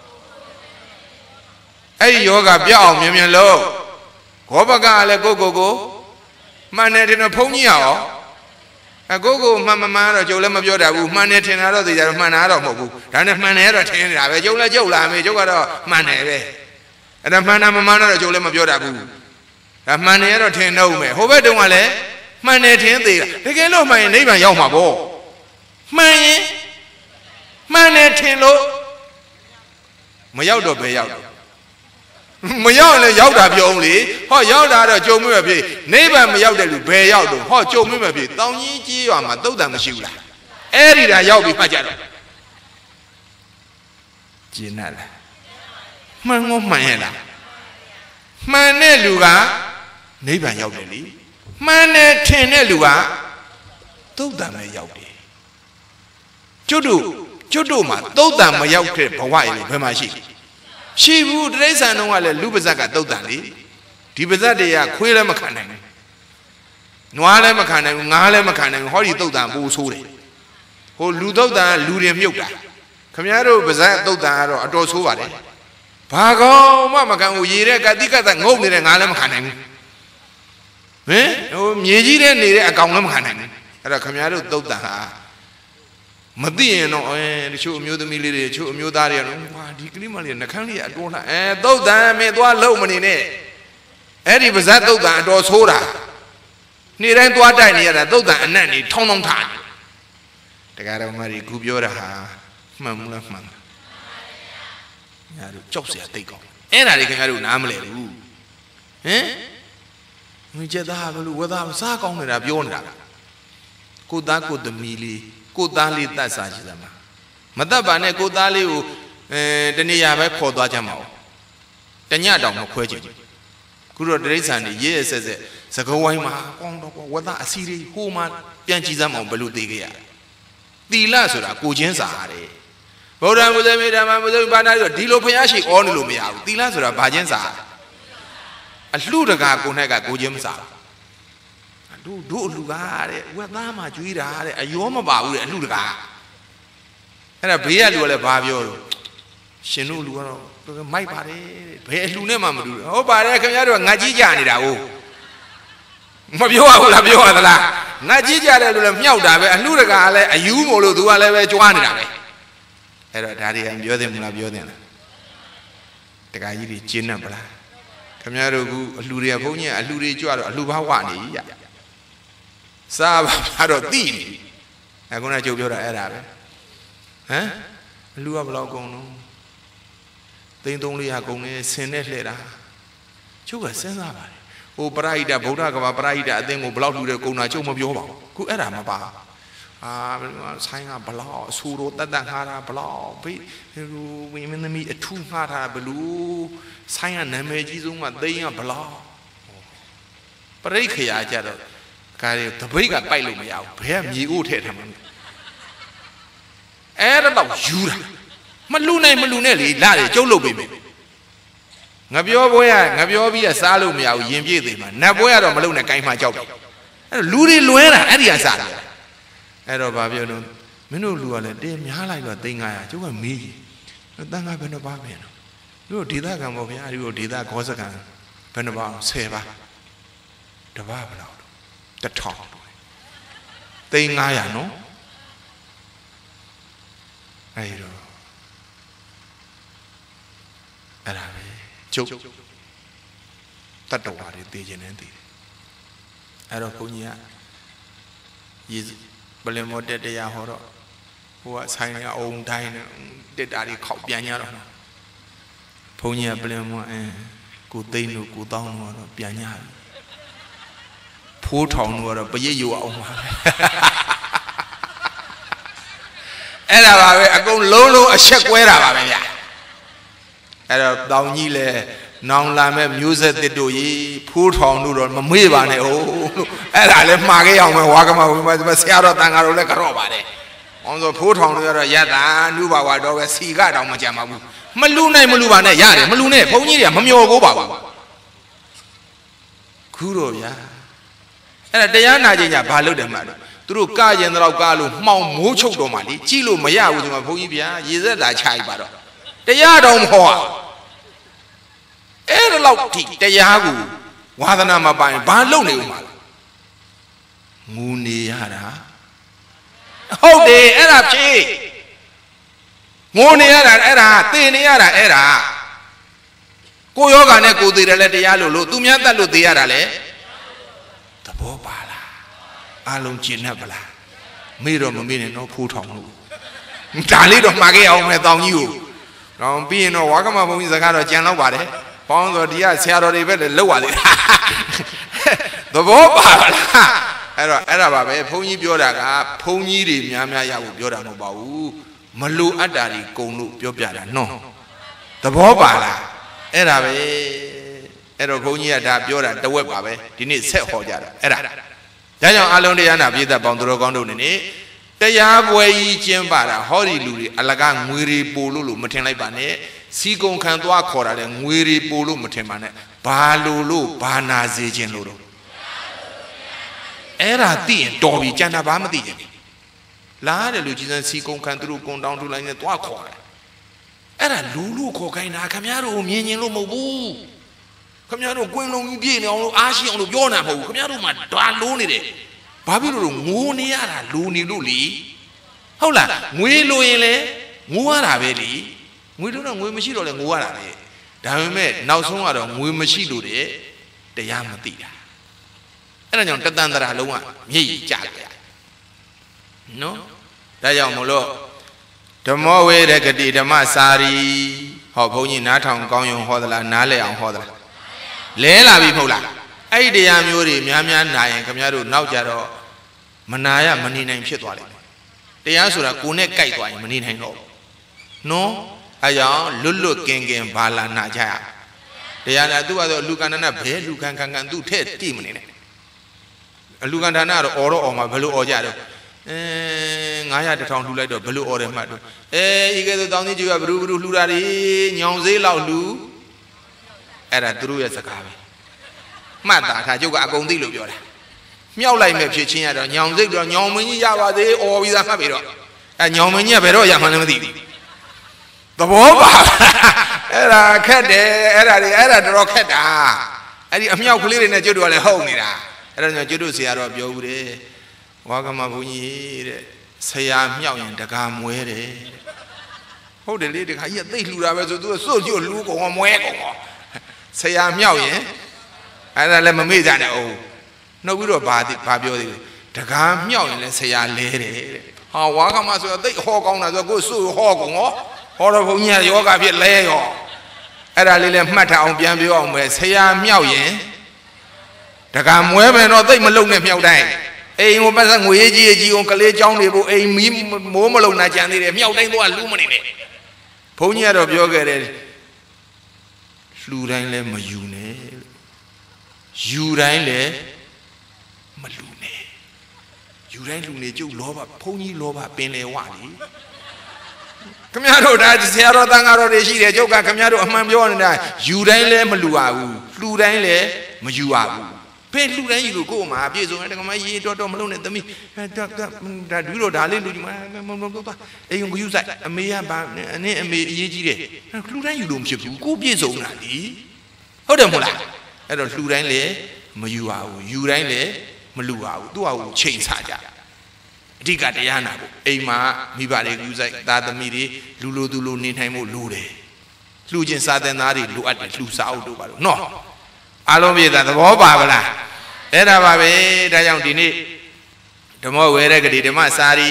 အဲ့ဒီယောဂပြောက်အောင်မြင်မြင်လို့ခောဘကလည်းကိုကိုကိုမှန်တယ်တင်ဖုံးကြီးရောအကိုကိုမှန်မမှန်တော့ကျုပ်လည်းမပြောတတ်ဘူးမှန်တယ်ထင်တာတော့သိကြတော့မှန်တာတော့မဟုတ်ဘူးဒါနဲ့မှန်တယ်တော့ထင်နေတာပဲကျုပ်လည်းကျုပ်လာမေးကျုပ်ကတော့မှန်တယ်ပဲအဲ့ဒါမှန်တာမမှန်တော့ကျုပ်လည်းမပြောတတ်ဘူးဒါမှန်တယ်တော့ထင်တော့မယ်ဟိုဘက်တုန်းကလည်းမှန်တယ်ထင်သေးတာတကယ်လို့မှန်ရင်နိဗ္ဗာန်ရောက်မှာပေါ့မှန်ရင်မှန်တယ်ထင်လို့မရောက်တော့ဘယ်ရောက်တော့မရောက်လည်းရောက်တာပြောအောင်လေဟောရောက်တာတော့ကြုံမြဲဖြစ်နိဗ္ဗာန်မရောက်တဲ့လူဘယ်ရောက်တော့ဟောကြုံမြဲဖြစ်တောင်ကြီးကြီးရွာမှာသုတ်တန်မရှိဘူးလားအဲ့ဒီတာရောက်ပြီးမှတ်ကြတော့ကျင်းတ်လားမှန်ကိုမှန်ရဲ့လားမှန်တဲ့လူကနိဗ္ဗာန်ရောက်တယ်လေမှန်တယ်ထင်တဲ့လူကသုတ်တန်ပဲရောက်တယ်ကျွတ်တို့ကျွတ်တို့မှာသုတ်တန်မရောက်တဲ့ဘဝရေဘယ်မှာရှိရှိဘူးတိရစ္ဆာန်တို့ကလည်းလူပါဇက်ကသုတ်တန်လေဒီပါဇက်တွေကခွေးလည်းမခံနိုင်ဘူးနွားလည်းမခံနိုင်ဘူးငါးလည်းမခံနိုင်ဘူးဟောဒီသုတ်တန်ပိုးဆိုးတယ်ဟိုလူသုတ်တန်လူတွေမြုပ်တာခမည်းတော်ပါဇက်သုတ်တန်ကတော့အတော်ဆိုးပါတယ်ဘာကောင်မှမခံဘူးရေတဲ့ကတိကတ်ငုံနေတဲ့ငါလည်းမခံနိုင်ဘူးဟင်ဟိုမြေကြီးထဲနေတဲ့အကောင်လည်းမခံနိုင်ဘူးအဲ့တော့ခမရတို့သုတ်တန်ဟာမသိရင်တော့အဲတချို့အမျိုးသမီးလေးတွေတချို့အမျိုးသားတွေကတော့ဟာဒီကလေးမလေးနှခမ်းလေးအတော်လှအဲသုတ်တန်မင်းသွားလုံမနေနဲ့အဲ့ဒီပါဇက်သုတ်တန်အတော်ဆိုးတာနေ့တိုင်းသွားတိုက်နေရတာသုတ်တန်အနက်နေထောင်းထောင်းထားတကယ်တော့မရီကူပြောတာဟာမှန်မလားမှန်လားညာတို့ကြောက်เสียတိတ်ကောင်းအဲ့ဒါတွေခင်ဗျားတို့နားမလဲဘူးဟင်ငွေချက်သားဘလို့ဝသားစားကောင်းနေတာပြောနေတာကိုသားကိုသမီးလေးကိုသားလေးတတ်စားရှိသမှာမတတ်ပါနဲ့ကိုသားလေးကိုအဲတနေရာပဲခေါ်သွားကြမှာတညတောင်မခွဲချင်ခုတော့တရိษံနေရဲရဲဆက်ဆက်စကုံးဝိုင်းမှာကောင်းတော့ဝသားအစီလေးဟိုမှာပြန်ကြည့်စမ်းအောင်ဘလို့သေးခဲ့ရသီလဆိုတာကိုချင်းစာရတယ်ဗုဒ္ဓံဘုဇမေဓမ္မဘုဇမေပါဏာဆိုဒီလိုဖျားရှိဩနေလို့မရဘူးသီလဆိုတာဘာချင်းစာအလှတကာကိုနဲ့ကကိုချင်းမစာတို့တို့အလှကားတဲ့ဝက်သားမှကျွေးတာတဲ့အယောမပါဘူးတဲ့အလှတကာအဲ့ဒါဘေးကလူကလည်းဘာပြောတော့ရှင်တို့လူကတော့မိုက်ပါတယ်ဘယ်အလှနဲ့မှမတူဘူးဟုတ်ပါတယ်ခင်ဗျားတို့ငါကြီးကြနေတာဟုတ်မပြောရဘူးလားပြောရသလားငါကြီးကြတယ်လို့လည်းမြောက်တာပဲအလှတကာလည်းအယူမို့လို့သူကလည်းပဲကြွားနေတာပဲအဲ့တော့ဒါတွေကပြောတယ်မလားပြောတယ်လားတခါကြီးတွေကျင်းနေပလားခင်ဗျားတို့ကအလှတွေကဘုန်းကြီးကအလှတွေကြွတော့အလှဘာဝနေရစားပါတော့တိနေအခုနကကြုတ်ပြောတာအဲ့ဒါပဲဟမ်အလှကဘယ်လောက်ကုန်တော့သိန်းသုံးလေးရာကုန်နေဆင်းနဲ့လှဲ့တာချုပ်ကစဉ်းစားပါတယ်ဟိုပရိဟိတဗုဒ္ဓကဘာပရိဟိတအသင်းကိုဘယ်လောက်လှူတဲ့ကုန်တာချုပ်မပြောပါဘူးခုအဲ့ဒါမပါအာဆိုင်ကဘလောက်အဆူတော့တတ်တတ်ငှားတာဘလောက်ဘေးဟိုဝင်းမင်းသမီးအထူးငှားတာဘလို့ဆိုင်ကနာမည်ကြီးဆုံးကသိန်းကဘလောက်ပရိခရာကြတော့ကားရတပိတ်ကပိုက်လို့မရဘူးဘယ်ကမြေအိုးထည့်ထားမှာအဲ့တော့ယူတာမလူနိုင်မလူနဲ့လေလာတယ်ကျုပ်လုပ်ပေးမယ်ငါပြောပွဲကငါပြောပြီးကစားလို့မရဘူးရင်ပြည့်သေးမှာနတ်ပွဲကတော့မလုံနဲ့ကိုင်းမှကြောက်တယ်အဲ့တော့လူတွေလွဲတာအဲ့ဒီကစားတယ်အဲ့တော့ဘာပြောလို့မင်းတို့လူကလည်းတင်းများလိုက်တော့သိန်းငါးရာကျုပ်ကမေးကြီးတန်းငါဘယ်နှပါပဲနော်တို့ဒေသခံပေါ့ဗျာဒီလိုဒေသခေါ်စကန်ဘယ်နှပါဆယ်ပါတပါဘယ်လောက်တထောင်သိန်းငါးရာနော်အဲ့တော့အဲ့ဒါပဲကျုပ်တတ္တဝါတွေသိခြင်းနဲ့သိတယ်အဲ့တော့ဘုန်းကြီးကရေပလင်မောတက်တရားဟောတော့ဟိုကဆိုင်ကအုံတိုင်းနဲ့တက်တာတွေခောက်ပြန်ကြတော့ဘုန်းကြီးကပလင်မောအင်းကိုသိန်းတို့ကိုတောင်းတို့တော့ပြန်ကြပြီဖိုးထောင်တို့ကတော့ပရိတ်ယူအောင်ပါပဲအဲ့ဒါပါပဲအကုန်လုံးလုံးအချက်ကွဲတာပါပဲဗျအဲ့တော့တောင်ကြီးလဲနောင်လာမဲ့မျိုးဆက်တစ်တို့ကြီးဖိုးထောင်တို့တော့မမေ့ပါနဲ့ဟုတ်အဲ့ဒါလည်းမှားခဲ့အောင်ပဲဝါကမဝိမဆရာတော်တန်ဃာတော်လည်းကြော့ပါတယ်။အောင်ဆိုဖိုးထောင်တို့ကတော့ရတာနုဘာဝတော့ပဲစီကတောင်မကြံပါဘူး။မလူနိုင်မလူပါနဲ့ရတယ်မလူနဲ့ဘုန်းကြီးတွေကမမျောကိုပါဘူး။ခုတော့ဗျာအဲ့ဒါတရားနာခြင်းညာဘာလုပ်တယ်မှတော့သူတို့ကရင်တော့ကားလို့မှောင်မိုးချုပ်တော့မှလေကြည့်လို့မရဘူးဒီမှာဘုန်းကြီးဗျာရေစက်တာခြိုက်ပါတော့တရားတော်မဟောအဲ့ဒါလောက်ထိတရားကိုဝါသနာမပိုင်ဘာလုပ်နေဦးမှာငူနေရတာဟုတ်တယ်အဲ့ဒါဖြေငိုနေရတာအဲ့ဒါသေနေရတာအဲ့ဒါကိုယောဂာနဲ့ကိုသေးတယ်လဲတရားလို့လို့သူများတတ်လို့သေရတာလဲသဘောပါလားအလုံးကျင်납ပါလားမေ့တော့မမေ့နဲ့တော့ဖိုးထောင်လို့ဒါလေးတော့မှားခဲ့အောင်မယ်တောင်ကြီးကိုတော့ပြီးရင်တော့ဝါကမဘုံကြီးစကားတော့ကြံတော့ပါတယ်ပေါင်းဆိုဒီကဆရာတော်တွေပဲလောက်ပါသေးတယ်သဘောပါလားအဲ့တော့အဲ့ဒါပါပဲဘုန်းကြီးပြောတာကဘုန်းကြီးတွေများများရဖို့ပြောတာမဟုတ်ပါဘူးမလိုအပ်တာတွေကုံလို့ပြောပြတာနော်သဘောပါလားအဲ့ဒါပဲအဲ့တော့ဘုန်းကြီးကဒါပြောတာတဝက်ပါပဲဒီနေ့ဆက်ဟောကြတာအဲ့ဒါဒါကြောင့်အလုံးတရားနာပြည်သက်ပေါင်းသူတော်ကောင်းတို့နေနေတရားပွဲကြီးကျင်းပတာဟောဒီလူတွေအလကားငွေတွေပို့လို့လို့မထင်လိုက်ပါနဲ့စီကုံခံသွားခေါ်တာလေငွေတွေပို့လို့မထင်ပါနဲ့ဘာလို့လို့ဘာနာစေခြင်းလို့တော့အဲ့ဒါသိရင်တော်ပြီကြံတာဘာမသိကြဘူးလားတယ်လူကြီးစံစီကုံခံသူတို့ကုံတောင်းထူလိုက်နေသွားခေါ်တယ်အဲ့ဒါလူလူခေါ်ခိုင်းတာခင်ဗျားတို့မြင်ရင်လို့မဟုတ်ဘူးခမရတို့ကွင်းလုံးကြီးပြေးနေအောင်လို့အားရှိအောင်လို့ပြောနေတာမဟုတ်ဘူးခမရတို့မှဓာလိုးနေတယ်ဘာဖြစ်လို့ငိုနေရတာလိုနေလို့လေဟုတ်လားငွေလိုရင်လေငိုရတာပဲလေငွေတော့ငွေမရှိတော့လေငိုရတာလေဒါပေမဲ့နောက်ဆုံးကတော့ငွေမရှိလို့တဲ့တရားမသိတာအဲ့ဒါကြောင့်တသန္တရာလုံးဝမြည်ကြတယ်နော်ဒါကြောင့်မလို့ဓမ္မဝေရကတိဓမ္မစာရီဟောဘုန်းကြီးနားထောင်ကောင်းယုံဟောသလားနားလည်အောင်ဟောသလားလဲလာပြီမဟုတ်လားအဲ့ဒီတရားမျိုးတွေများများနာရင်ခင်ဗျားတို့နောက်ကြတော့မနာရမနေနိုင်ဖြစ်သွားလိမ့်မယ်တရားဆိုတာကိုယ်နဲ့ကြိုက်သွားရင်မနေနိုင်တော့နော်အဲကြောင့်လွတ်လွတ်ကင်ကင်ဘာလာနာကြရတရားနာသူ့ကတော့လူကန္တနာဘဲလူကံခံခံသူ့ထဲတိမနေနဲ့အလူကန္တနာကတော့အော်တော့အော်မှာဘယ်လိုအော်ကြတော့အဲငါးရာတစ်ထောင်လှူလိုက်တော့ဘယ်လိုအော်တယ်မှတ်တော့အဲဤကဲဆိုတောင်းသေးကျွေးကဘလူဘလူလှူတာတွေညောင်စေးလောက်လှူအဲ့ဒါသူတို့ရဲ့စကားပဲမှတ်တာခါကျုပ်ကအကုန်သိလို့ပြောတာမြောက်လိုက်မဲ့ဖြစ်ချင်းရတော့ညောင်စိတ်တော့ညောင်မင်းကြီးရပါသေးအော်ပြီးသားမှတ်ပြီတော့အဲညောင်မင်းကြီးကဘယ်တော့ရမှန်းလည်းမသိဘူးသဘောပါအဲ့ဒါခက်တယ်အဲ့ဒါတွေအဲ့ဒါတော်တော်ခက်တာအဲ့ဒီအမြောက်ကလေးတွေနဲ့ကျွတ်တို့ကလည်းဟုတ်နေတာအဲ့ဒါကြောင့်ကျွတ်တို့ဆရာတော်ပြောဘူးတယ်ဝါကမဘုန်းကြီးတဲ့ဆရာမြောက်ရင်တကားမွဲတယ်ဟုတ်တယ်လေတခါကြီးကသိလှူတာပဲဆိုသူကစွတ်ကျွတ်လူကောင်မွဲကောင်ဆရာမြောက်ရင်အဲ့ဒါလည်းမမေ့ကြနဲ့အောင်နှုတ်ပြီးတော့ဘာဘာပြောသေးလဲတကားမြောက်ရင်လည်းဆရာလဲတယ်တဲ့ဟာဝါကမဆိုတော့သိဟောကောင်းတာဆိုတော့ကိုစွတ်ဟောကောင်ဟောဟောတော့ဘုန်းကြီးကယောဂဖြစ်လဲရောအဲ့ဒါလေးလည်းမှတ်ထားအောင်ပြန်ပြောအောင်ပဲဆရာမြောက်ရင်တကားမွဲမယ်တော့သိမလုံနဲ့မြောက်တိုင်းအိမ်ကိုပတ်သက်ငွေကြီးကြီးအောင်ကလေးချောင်းတွေဖို့အိမ်မီးမိုးမလုံနိုင်ကြံသေးတယ်မြောက်တိုင်းတော့လူမနေနဲ့ဘုန်းကြီးကတော့ပြောခဲ့တယ်လူတိုင်းလည်းမယူနဲ့ယူတိုင်းလည်းမလူနဲ့ယူတိုင်းလူနေကျုပ်လောဘဘုန်းကြီးလောဘပင်လေဝလေခမရတို့ဒါဆရာတော်တန်ဃာတော်တွေရှိတယ်ကျုပ်ကခမရတို့အမှန်ပြောနေတာယူတိုင်းလည်းမလူရဘူးလူတိုင်းလည်းမယူရဘူးဖဲလူတိုင်းယူလို့ကိုယ်မှာအပြည့်စုံတယ်တကမရေးတော့တော့မလုံးနဲ့သမီးဒါဒါဒူးတော့ဒါလေးလူဒီမှာမမတော့အိမ်ကိုယူဆိုင်အမေကဘာအနည်းအမေအရေးကြီးတယ်လူတိုင်းယူလို့မဖြစ်ဘူးကိုယ်ပြည့်စုံတာလीဟုတ်တယ်မဟုတ်လားအဲ့တော့လူတိုင်းလည်းမယူရဘူးယူတိုင်းလည်းမလူရဘူးသူ့ဟာကိုချိန်ဆကြအဓိကတရားနာဖို့အိမ်မှာမိဘတွေယူဆိုင်သားသမီးတွေလူလိုသူလိုနေနိုင်ဖို့လိုတယ်လှူခြင်းစာသင်သားတွေလိုအပ်တယ်လှူစာအုပ်တို့ပါလို့နော်အားလုံးပြည့်တာသဘောပါဗလားအဲ့ဒါပါပဲဒါကြောင့်ဒီနေ့ဓမ္မဝေရကတိဓမ္မစာရီ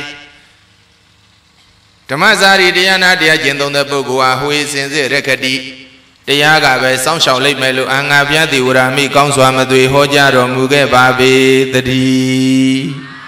ဓမ္မစာရီတရားနာတရားကျင့်သုံးတဲ့ပုဂ္ဂိုလ်ဟာဟွေစင်စစ်ရကတိတရားကပဲစောင့်ရှောက်လိုက်မယ်လို့အင်္ဂါပြတိဝရမိကောင်းစွာမသွေဟောကြားတော်မူခဲ့ပါပေတည်း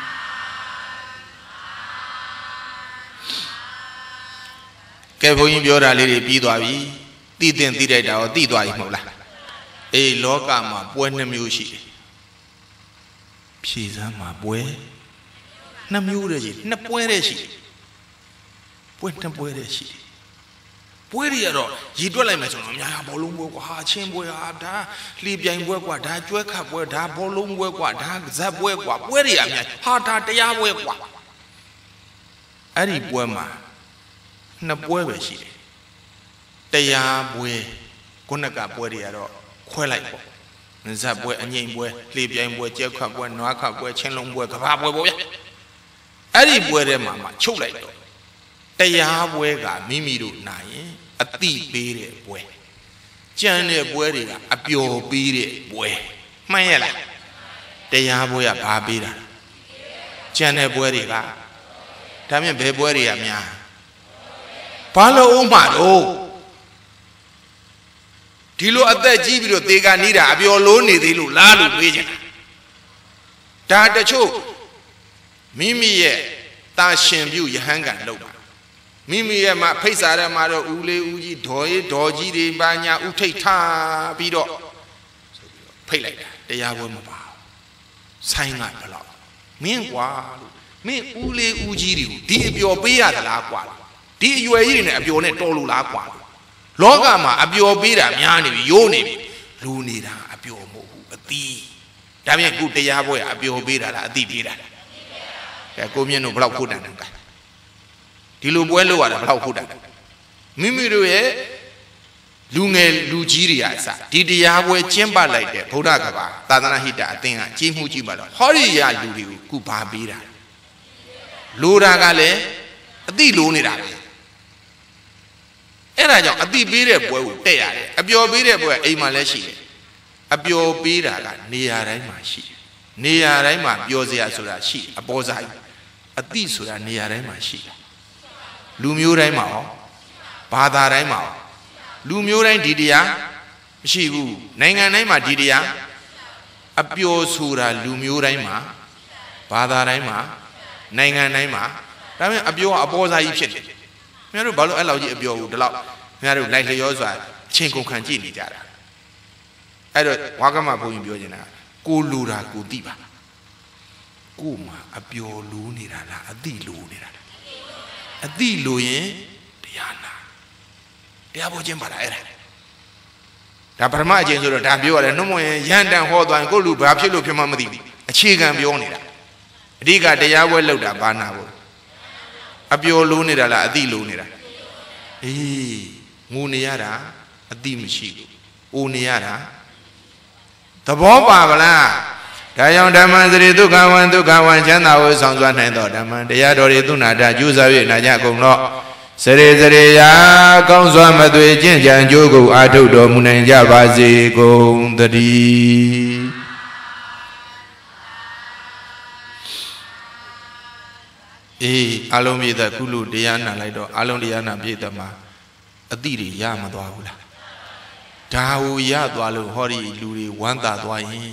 ကဲဘုန်းကြီးပြောတာလေးတွေပြီးသွားပြီသိတင်သိလိုက်တာရောသိသွားပြီမဟုတ်လားအေးလောကမှာပွဲနှမျိုးရှိတယ်ဖြေစမ်းမှာပွဲနှမျိုးတည်းရှိနှစ်ပွဲတည်းရှိပွဲနှစ်ပွဲတည်းရှိပွဲတွေကတော့ရည်တွက်လိုက်မယ်ဆိုတော့အများကြီးဘောလုံးပွဲကွာဟာချင်းပွဲဟာဒါလှေပြိုင်ပွဲကွာဒါကျွဲခတ်ပွဲဒါဘောလုံးပွဲကွာဒါဇက်ပွဲကွာပွဲတွေအများကြီးဟာဒါတရားပွဲကွာအဲ့ဒီပွဲမှာနှစ်ပွဲပဲရှိတယ်တရားပွဲခုနကပွဲတွေကတော့ခွဲလိုက်ပေါ့ဇက်ပွဲအငိမ့်ပွဲလှေပြိုင်ပွဲကြက်ခတ်ပွဲနွားခတ်ပွဲချင်းလုံးပွဲကဘာပွဲပေါ့ဗျအဲ့ဒီပွဲထဲမှာမှချုပ်လိုက်တော့တရားပွဲကမိမိတို့နာရင်အတိပေးတဲ့ပွဲကြံတဲ့ပွဲတွေကအပျော်ပေးတဲ့ပွဲမှန်ရဲ့လားတရားပွဲကဘာပေးတာကြံတဲ့ပွဲတွေကဒါမြင်ဘယ်ပွဲတွေကများဘာလို့ဥမှတော့ဒီလိုအသက်ကြီးပြီးတော့သေကနေတာအပျော်လို့နေသေးလို့လားလို့တွေးကြတာဒါတချို့မိမိရဲ့တာရှင်ပြုယဟန်ကန်လောက်ပါမိမိရဲ့မှာဖိတ်စာထဲမှာတော့ဦးလေးဦးကြီးဒေါ်ရေးဒေါ်ကြီးတွေပါညာဥထိတ်ထားပြီးတော့ဖိတ်လိုက်တာတရားပွဲမပါဆိုင်းကဘလောက်မင်းကွာလို့မင်းဦးလေးဦးကြီးတွေကိုဒီအပျော်ပေးရသလားကွာဒီအရွယ်ကြီးတွေနဲ့အပျော်နဲ့တော်လို့လားကွာလောကမှာအပျော်ပေးတာများနေပြီရိုးနေပြီလူနေတာအပျော်မဟုတ်ဘူးအသီးဒါပြန်ခုတရားပွဲကအပျော်ပေးတာလားအသီးပေးတာလားကဲကိုမြင့်တို့ဘလောက်ဖို့တန်တယ်ဒီလိုပွဲလို့ရတာဘလောက်ဖို့တန်တယ်မိမိတို့ရဲ့လူငယ်လူကြီးတွေအစားဒီတရားပွဲကျင်းပလိုက်တဲ့ဗုဒ္ဓကဘာသာသနာဟိတအသင်းကကြီးမှုကြီးပါတော့ဟောဒီရလူတွေကိုခုဘာပေးတာလိုတာကလည်းအတိလိုနေတာပဲအဲ့ဒါကြောင့်အတိပေးတဲ့ပွဲကိုတက်ရတယ်အပျော်ပေးတဲ့ပွဲအိမ်မှာလည်းရှိတယ်အပျော်ပေးတာကနေရာတိုင်းမှာရှိတယ်နေရာတိုင်းမှာပျော်စရာဆိုတာရှိအပေါ်စားအတိဆိုတာနေရာတိုင်းမှာရှိတယ်လူမျိုးတိုင်းမှာရောဘာသာတိုင်းမှာရောလူမျိုးတိုင်းဒီတရားမရှိဘူးနိုင်ငံတိုင်းမှာဒီတရားအပျော်ဆိုတာလူမျိုးတိုင်းမှာဘာသာတိုင်းမှာနိုင်ငံတိုင်းမှာဒါပေမဲ့အပျော်အပေါ်စားကြီးဖြစ်တယ်ခင်ဗျားတို့ဘာလို့အဲ့လောက်ကြီးအပျော်ဘူးဒီလောက်ခင်ဗျားတို့လိုက်လျောစွာအချင်းကုန်ခံကြည့်နေကြတာအဲ့တော့ဝါကမဘုန်းကြီးပြောနေတာကိုလူတာကိုသိပါကိုမှာအပျော်လိုနေတာလားအသိလိုနေတာလားအသိလိုရင်တရားနာတရားပေါ်ခြင်းပါလားအဲ့ဒါဒါပထမအကျင့်ဆိုတော့ဒါပြောရတယ်နှုတ်မဝင်ရန်တန်ဟောသွားရင်ကိုလူဘာဖြစ်လို့ဖြစ်မှမသိဘူးအခြေခံပြောနေတာအဓိကတရားပွဲလောက်တာဘာနာဖို့အပျော်လိုနေတာလားအသိလိုနေတာအေးငိုနေရတာအသိမရှိဘူးအိုနေရတာသဘောပါဗလားဒါကြောင့်ဓမ္မစရိဒုက္ခဝံဒုက္ခဝံချမ်းသာကိုဆောင်စွာနိုင်သောဓမ္မတရားတော်တွေသုနာတကျူးစား၍နာကြကုန်တော့စရိစရိယာကောင်းစွာမသွေကျင့်ကြံကြိုးကိုအာထုတ်တော်မူနိုင်ကြပါစေကုန်သတည်းအေးအလုံးပြည့်တဲ့ကုလူတရားနာလိုက်တော့အလုံးတရားနာပြည့်တဲ့မှာအတိတွေရမသွားဘူးလားဒါဟူရသွားလို့ဟောဒီလူတွေဝမ်းသာသွားရင်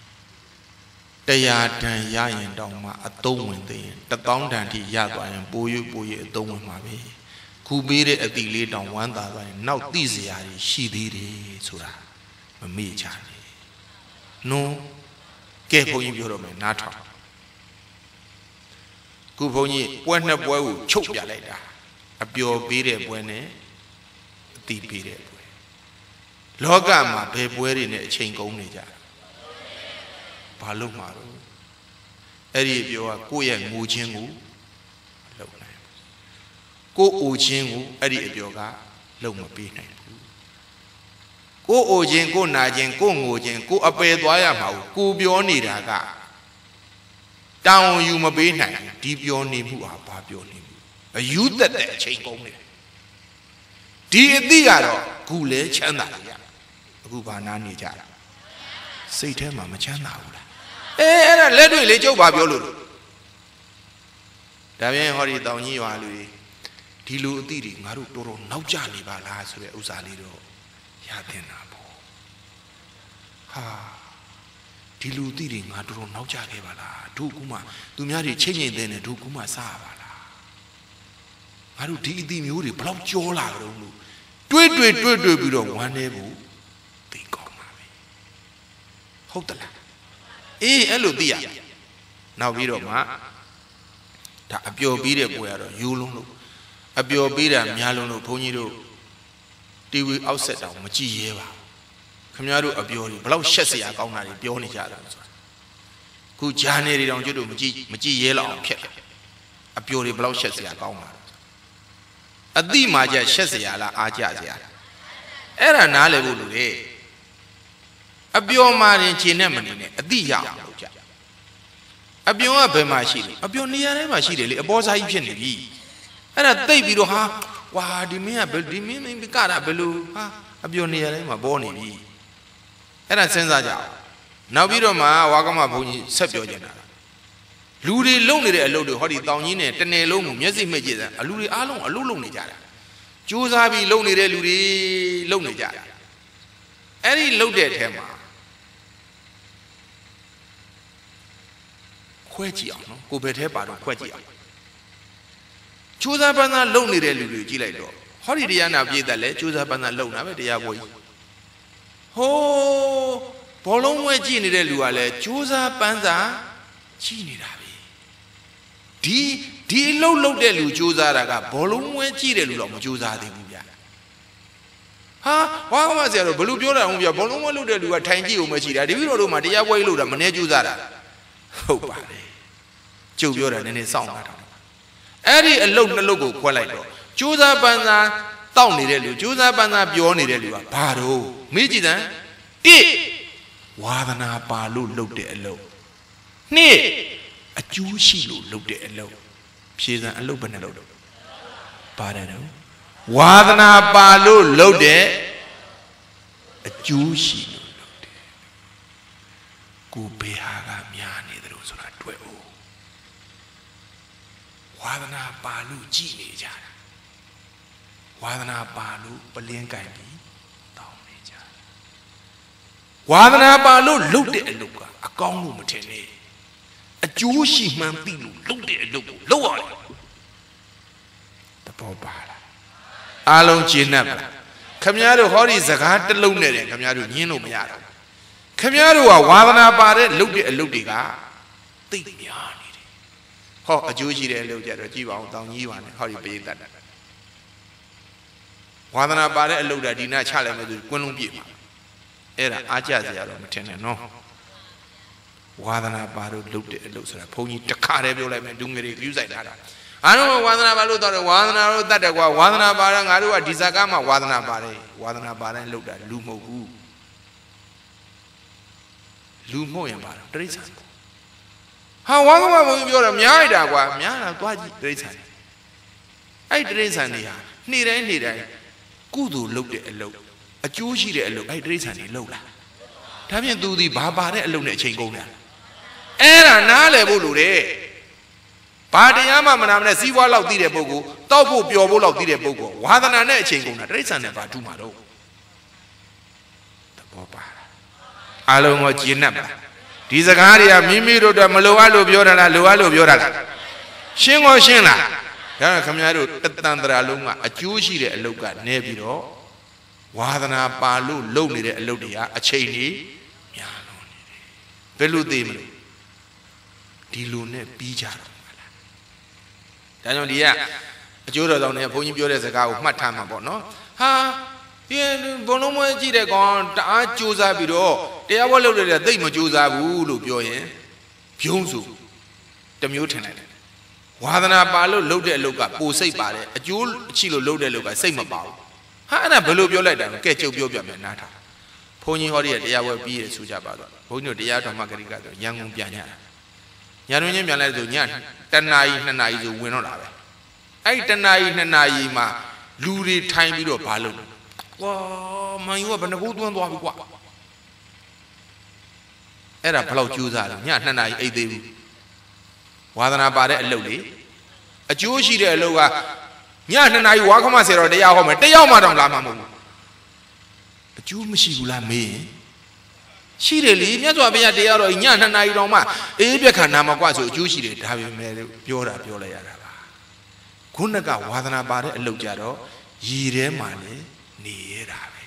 တရားတန်ရရင်တောင်မှအသုံးဝင်သေးရင်တသောင်းတန်ထိရသွားရင်ပိုရွပိုရွအသုံးဝင်မှာပဲခုပေးတဲ့အတိလေးတောင်ဝမ်းသာသွားရင်နောက်သိစရာတွေရှိသေးတယ်ဆိုတာမမေ့ချနဲ့နော်ကဲဘုန်းကြီးပြောတော့မယ်နားထောင်ခုဘုန်းကြီးပွဲနှစ်ပွဲကိုချုပ်ပြလိုက်တာအပျော်ပေးတဲ့ပွဲနဲ့အတိပေးတဲ့ပွဲလောကမှာဘယ်ပွဲတွေနဲ့အချိန်ကုန်နေကြဘာလို့မှာတော့အဲ့ဒီပြောကကိုယ့်ရဲ့ငိုခြင်းကိုလုံနိုင်ကိုယ်အိုခြင်းကိုအဲ့ဒီအပြောကလုံမပေးနိုင်ဘူးကိုယ်အိုခြင်းကိုယ်နာခြင်းကိုယ်ငိုခြင်းကိုယ်အပယ်သွားရမှာကိုယ်ပြောနေတာကတောင်းယူမပေးနိုင်ဒီပြောနေမှုဟာဘာပြောနေမှုအယူသက်တဲ့အချိန်ကုန်နေဒီအသည့်ကတော့ခုလဲချမ်းသာရအခုဘာနာနေကြတာစိတ်ထဲမှာမချမ်းသာဘူးလားအေးအဲ့ဒါလက်တွေ့လေးကျုပ်ပါပြောလို့ဒါပြန်ဟောဒီတောင်ကြီးရွာလူတွေဒီလိုအသည့်တွေငါတို့တော်တော်နောက်ကျနေပါလားဆိုတဲ့ဥစ္စာလေးတော့ရတင်တာပေါ့ဟာဒီလူအသည့်တွေငါတော်တော်နောက်ကျခဲ့ပါလားတို့ကူမှသူများတွေချိန်ချိန်တဲ့နဲ့တို့ကူမှစားပါလားငါတို့ဒီအသည့်မျိုးတွေဘလောက်ကြောလာကြတော့လို့တွေးတွေးတွေးတွေးပြီးတော့ဝမ်းနေဖို့သိကောင်းပါပဲဟုတ်တယ်လားအေးအဲ့လိုသိရနောက်ပြီးတော့မှဒါအပျော်ပြီးတဲ့ပွဲကတော့ယူလုံးလို့အပျော်ပေးတာများလုံးလို့ဘုန်းကြီးတို့တီဗီအောက်ဆက်တောင်မကြည့်ရဲပါဘူးခင်ဗျားတို့အပျော်တွေဘလောက်ရှက်စရာကောင်းတာတွေပြောနေကြတာဆိုတာခုဂျာနယ်တွေတောင်ကျွတ်တို့မကြည့်မကြည့်ရဲလောက်အောင်ဖြစ်တယ်အပျော်တွေဘလောက်ရှက်စရာကောင်းတာအတိမာကြရှက်စရာလားအားကြစရာလားအဲ့ဒါနားလည်ဖို့လူတွေအပျော်မာရင်ခြေနဲ့မနေနဲ့အတိရအောင်လုပ်ကြအပျော်ကဘယ်မှာရှိလဲအပျော်နေရာတိုင်းမှာရှိတယ်လေအပေါ်စားကြီးဖြစ်နေပြီအဲ့ဒါတိတ်ပြီးတော့ဟာဝါဒီမင်းကဒီမင်းမင်းကတာဘယ်လိုဟာအပျော်နေရာတိုင်းမှာပေါ်နေပြီအဲ့ဒါစဉ်းစားကြအောင်နောက်ပြီးတော့မှဝါကမဘုန်းကြီးဆက်ပြောကြတာလူတွေလုံနေတဲ့အလုပ်တွေဟောဒီတောင်ကြီးနဲ့တနယ်လုံးကိုမျက်စိမှိတ်ကြည့်စမ်းအလူတွေအားလုံးအလုပ်လုပ်နေကြတာကြိုးစားပြီးလုံနေတဲ့လူတွေလုံနေကြတာအဲ့ဒီလုံတဲ့အထဲမှာခွဲကြည့်အောင်နော်ကိုဘယ်ထဲပါတော့ခွဲကြည့်အောင်ကြိုးစားပန်းစားလုံနေတဲ့လူတွေကြည့်လိုက်တော့ဟောဒီတရားနာပြည့်တဲ့လဲကြိုးစားပန်းစားလုံတာပဲတရားပွဲကြီးဟိုးဘောလုံးဝဲကြည့်နေတဲ့လူကလည်းကြိုးစားပန်းစားကြည့်နေတာပဲဒီဒီအလုပ်လုပ်တဲ့လူကြိုးစားတာကဘောလုံးဝဲကြည့်တဲ့လူတော့မကြိုးစားသေးဘူးဗျာဟာဝါကမဆရာတို့ဘယ်လိုပြောတာဟုတ်ဗျာဘောလုံးဝဲလုပ်တဲ့လူကထိုင်ကြည့်အောင်မရှိတာဒီပြီးတော့တို့မှတရားပွဲလုပ်တာမနေကြိုးစားတာဟုတ်ပါတယ်ကျုပ်ပြောတာနည်းနည်းစောင့်တာတော့အဲ့ဒီအလုပ်နှလုပ်ကိုခွဲလိုက်တော့ကြိုးစားပန်းစားတောက်နေတဲ့လူကြိုးစားပန်းစားပြောနေတဲ့လူကဘာတော့မေးကြည့်တယ်တိဝါသနာပါလို့လုပ်တဲ့အလုပ်နှစ်အကျိုးရှိလို့လုပ်တဲ့အလုပ်ဖြေစံအလုပ်ဘယ်နဲ့လုပ်တော့ပါတယ်တော့ဝါသနာပါလို့လုပ်တဲ့အကျိုးရှိလို့လုပ်တယ်ကိုဘေဟာကများနေတယ်လို့ဆိုတာတွေ့ဦးဝါသနာပါလို့ကြည်နေကြတာဝါသနာပါလို့ပလင်းကင်ပြီးတောင်းနေကြဝါသနာပါလို့လုပ်တဲ့အလုပ်ကအကောင်းလို့မထင်နဲ့အကျိုးရှိမှန်းသိလို့လုပ်တဲ့အလုပ်ကိုလုပ်ရတယ်တဘောပါလားအားလုံးကျေနပ်ပါလားခမည်းတော်ဟောဒီစကားတစ်လုံးနဲ့တယ်ခမည်းတော်ညင်းလို့မရတော့ခမည်းတော်ကဝါသနာပါတဲ့လုပ်တဲ့အလုပ်တွေကသိများနေတယ်ဟောအကျိုးရှိတဲ့အလုပ်ကြတော့ကြည့်ပါအောင်တောင်းကြီးပါနဲ့ဟောဒီပိဋကတ်ဝါသနာပါတဲ့အလုပ်တွေဒီနာချလိုက်မယ်ဆိုကွန်းလုံးပြည့်မှာအဲ့ဒါအားကြစရာတော့မထင်နဲ့နော်ဝါသနာပါလို့လုပ်တဲ့အလုပ်ဆိုတာဘုန်းကြီးတခါတည်းပြောလိုက်မယ်ဒုငယ်တွေယူဆိုင်ထားတာအားလုံးဝါသနာပါလို့တော့ဝါသနာလို့တတ်တယ်ကွာဝါသနာပါတော့ငါတို့ကဒီဇာကမှာဝါသနာပါတယ်ဝါသနာပါတိုင်းလုပ်တာလူမဟုတ်ဘူးလူမဟုတ်ရင်ပါတော့တရိစ္ဆာန်ဟာဝါကမဘုန်းကြီးပြောတော့များလိုက်တာကွာများတာသွားကြည့်တရိစ္ဆာန်အဲ့တရိစ္ဆာန်တွေဟာနေ့တိုင်းနေ့တိုင်းကုသိုလ်လုပ်တဲ့အလုပ်အကျိုးရှိတဲ့အလုပ်အဲ့တရိစ္ဆာန်တွေလုပ်လာဒါဖြင့်သူဒီဘာပါတဲ့အလုပ်နဲ့အချိန်ကုန်တယ်အဲ့ဒါနားလည်ဖို့လိုတယ်ဘာတရားမှမနာမနဲ့စီးပွားလောက်သိတဲ့ပုဂ္ဂိုလ်တောက်ဖို့ပျော်ဖို့လောက်သိတဲ့ပုဂ္ဂိုလ်ဝါသနာနဲ့အချိန်ကုန်တာတရိစ္ဆာန်နဲ့ဘာတူမှာတော့သဘောပါအားလုံးကကျေနပ်ပါဒီစကားတွေကမိမိတို့တော့မလိုအပ်လို့ပြောတာလားလိုအပ်လို့ပြောတာလားရှင်းကောရှင်းလားဒါကခင်ဗျားတို့တတန်တရာလုံးကအကျိုးရှိတဲ့အလုပ်ကနေပြီးတော့ဝါသနာပါလို့လုပ်နေတဲ့အလုပ်တွေကအချိန်ကြီးများလို့နေတယ်ဘယ်လိုသိမလို့ဒီလိုနဲ့ပြီးကြတော့မှာလားဒါကြောင့်ဒီကအကျိုးတော်ဆောင်နေဘုန်းကြီးပြောတဲ့စကားကိုမှတ်ထားမှာပေါ့နော်ဟာဒီဘုံလုံးမွေးကြည့်တဲ့ကောင်တအားကြိုးစားပြီးတော့တရားဘောလုပ်တဲ့သိမ့်မကြိုးစားဘူးလို့ပြောရင်ဖြုံးစုတမျိုးထင်လိုက်တယ်ဝါသနာပါလို့လုပ်တဲ့အလုပ်ကပိုစိတ်ပါတယ်အကျိုးရှိလို့လုပ်တဲ့အလုပ်ကစိတ်မပါဘူးဟာအဲ့ဒါဘယ်လိုပြောလိုက်တာလဲကဲကြုတ်ပြောပြမယ်နားထားဘုန်းကြီးဟောဒီကတရားဝဲပြီးရဆိုကြပါတော့ဘုန်းကြီးတို့တရားဓမ္မဂရိကဆိုရန်ကုန်ပြန်ညတာညတွင်ချင်းပြန်လိုက်ဆိုညတနာရီနှစ်နာရီဆိုဝင်တော့တာပဲအဲ့တနာရီနှစ်နာရီမှာလူတွေထိုင်ပြီးတော့ဘာလုပ်လဲကွာမန်ယူကဘယ်နှကူသွန်းသွားပြီကွာအဲ့ဒါဘယ်လောက်ကြိုးစားလဲညနှစ်နာရီအိတ်သေးဘူးဝါသနာပါတဲ့အလုပ်လေအကျိုးရှိတဲ့အလုပ်ကညနှစ်နာရီဝါခမဆယ်တော့တရားဟောမယ်တယောက်မှတော့လာမှာမဟုတ်ဘူးအကျိုးမရှိဘူးလားမေးရင်ရှိတယ်လေမြတ်စွာဘုရားတရားတော်ညနှစ်နာရီတောင်မှအေးပြက်ခန္ဓာမှာကွာဆိုအကျိုးရှိတယ်ဒါပေမဲ့ပြောတာပြောလိုက်ရတာပါခုနကဝါသနာပါတဲ့အလုပ်ကြတော့ရည်ထဲမှာလေနေရတာပဲ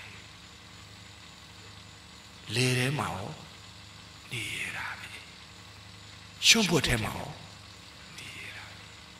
လေထဲမှာရောနေရတာပဲရှုံးဖို့ထဲမှာရောနေရတာ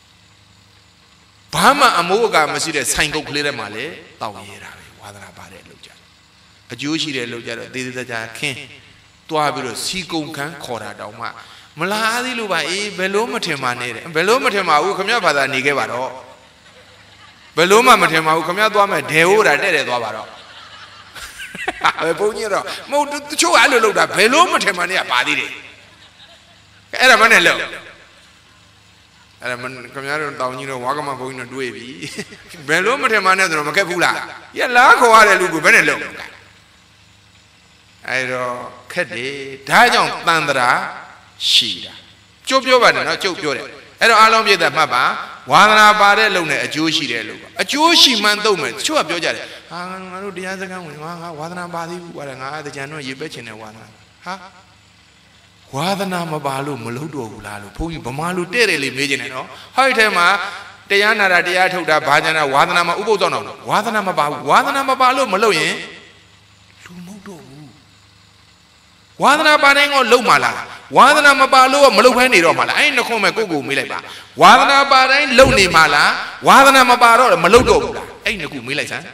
ဘာမှအမိုးအကာမရှိတဲ့ဆိုင်ကုတ်ကလေးထဲမှာလေတောက်ရတာပဲဝါသနာပါတဲ့အလုပ်ကြအကျိုးရှိတဲ့အလုပ်ကြတော့သေးသေးချာချာခင်းတွားပြီးတော့စီကုံခန်းခေါ်တာတောင်မှမလားသေးလို့ပါအေးဘယ်လို့မထင်ပါနဲ့ဘယ်လို့မထင်ပါဘူးခမရဘာသာနေခဲ့ပါတော့ဘယ်လို့မှမထင်ပါဘူးခမရသွားမယ်ဒဲဟိုးတာတဲ့တဲ့သွားပါတော့ဘယ်ဘုန်းကြီးတော့မဟုတ်တချို့အဲ့လိုလုပ်တာဘယ်လို့မထင်ပါနဲ့ပါသေးတယ်အဲ့ဒါမနဲ့လို့အဲ့ဒါမခမရတို့တောင်ကြီးတော့ဝါကမဘုန်းကြီးတို့တွေ့ပြီဘယ်လို့မထင်ပါနဲ့ဆိုတော့မခက်ဘူးလားရလားခေါ်ရတဲ့လူကိုဘယ်နဲ့လို့အဲ့တော့ခက်တယ်ဒါကြောင့်တန်တရာရှိတာကျုပ်ပြောပါတယ်နော်ကျုပ်ပြောတယ်အဲ့တော့အားလုံးပြည့်တဲ့မှတ်ပါဝါသနာပါတဲ့လုံနဲ့အကျိုးရှိတယ်လို့အကျိုးရှိမှန်းသုံးမယ်တချို့ကပြောကြတယ်ဟာငါတို့တရားစခန်းဝင်ငါငါဝါသနာပါသေးဘူးကွာငါတကြံတော့ရေပက်ချင်တယ်ဝါသနာဟာဝါသနာမပါလို့မလုပ်တော့ဘူးလားလို့ဘုန်းကြီးဗမာလူတဲ့တယ်လေမေးချင်တယ်နော်ဟောဒီထဲမှာတရားနာတာတရားထုတ်တာဘာကြတာဝါသနာမှာဥပုသ်ဆောင်တော့ဝါသနာမပါဘူးဝါသနာမပါလို့မလုပ်ရင်လူမဟုတ်တော့ဘူးဝါသနာပါတိုင်းကလုံမှာလားဝါသနာမပါလို့မလုံဖဲနေတော့မှာလားအဲ့နှခုမဲ့ကိုကိုမေးလိုက်ပါဝါသနာပါတိုင်းလုံနေမှာလားဝါသနာမပါတော့မလုံတော့ဘူးလားအဲ့နှခုမေးလိုက်စမ်း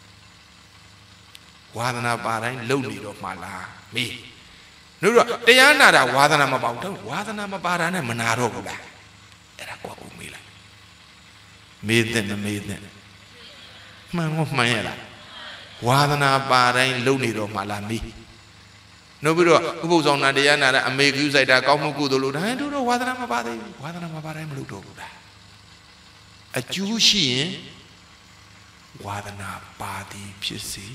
ဝါသနာပါတိုင်းလုံနေတော့မှာလားမေးတို့တော့တရားနာတာဝါသနာမပါဘူးတော့ဝါသနာမပါတာနဲ့မနာတော့ဘူးလားအဲ့ဒါကိုကိုမေးလိုက်မေးတဲ့မမေးတဲ့မှန်ကောမှန်ရလားဝါသနာပါတိုင်းလုံနေတော့မှလားမီးနောက်ပြီးတော့ဥပုသ်ဆောင်နာတရားနာတဲ့အမေကူးဆိုင်တာကောင်းမှုကုသိုလ်လို့ဒါတို့တော့ဝါသနာမပါသေးဘူးဝါသနာမပါတိုင်းမလုပ်တော့ဘူးလားအကျိုးရှိရင်ဝါသနာပါသည်ဖြစ်စီ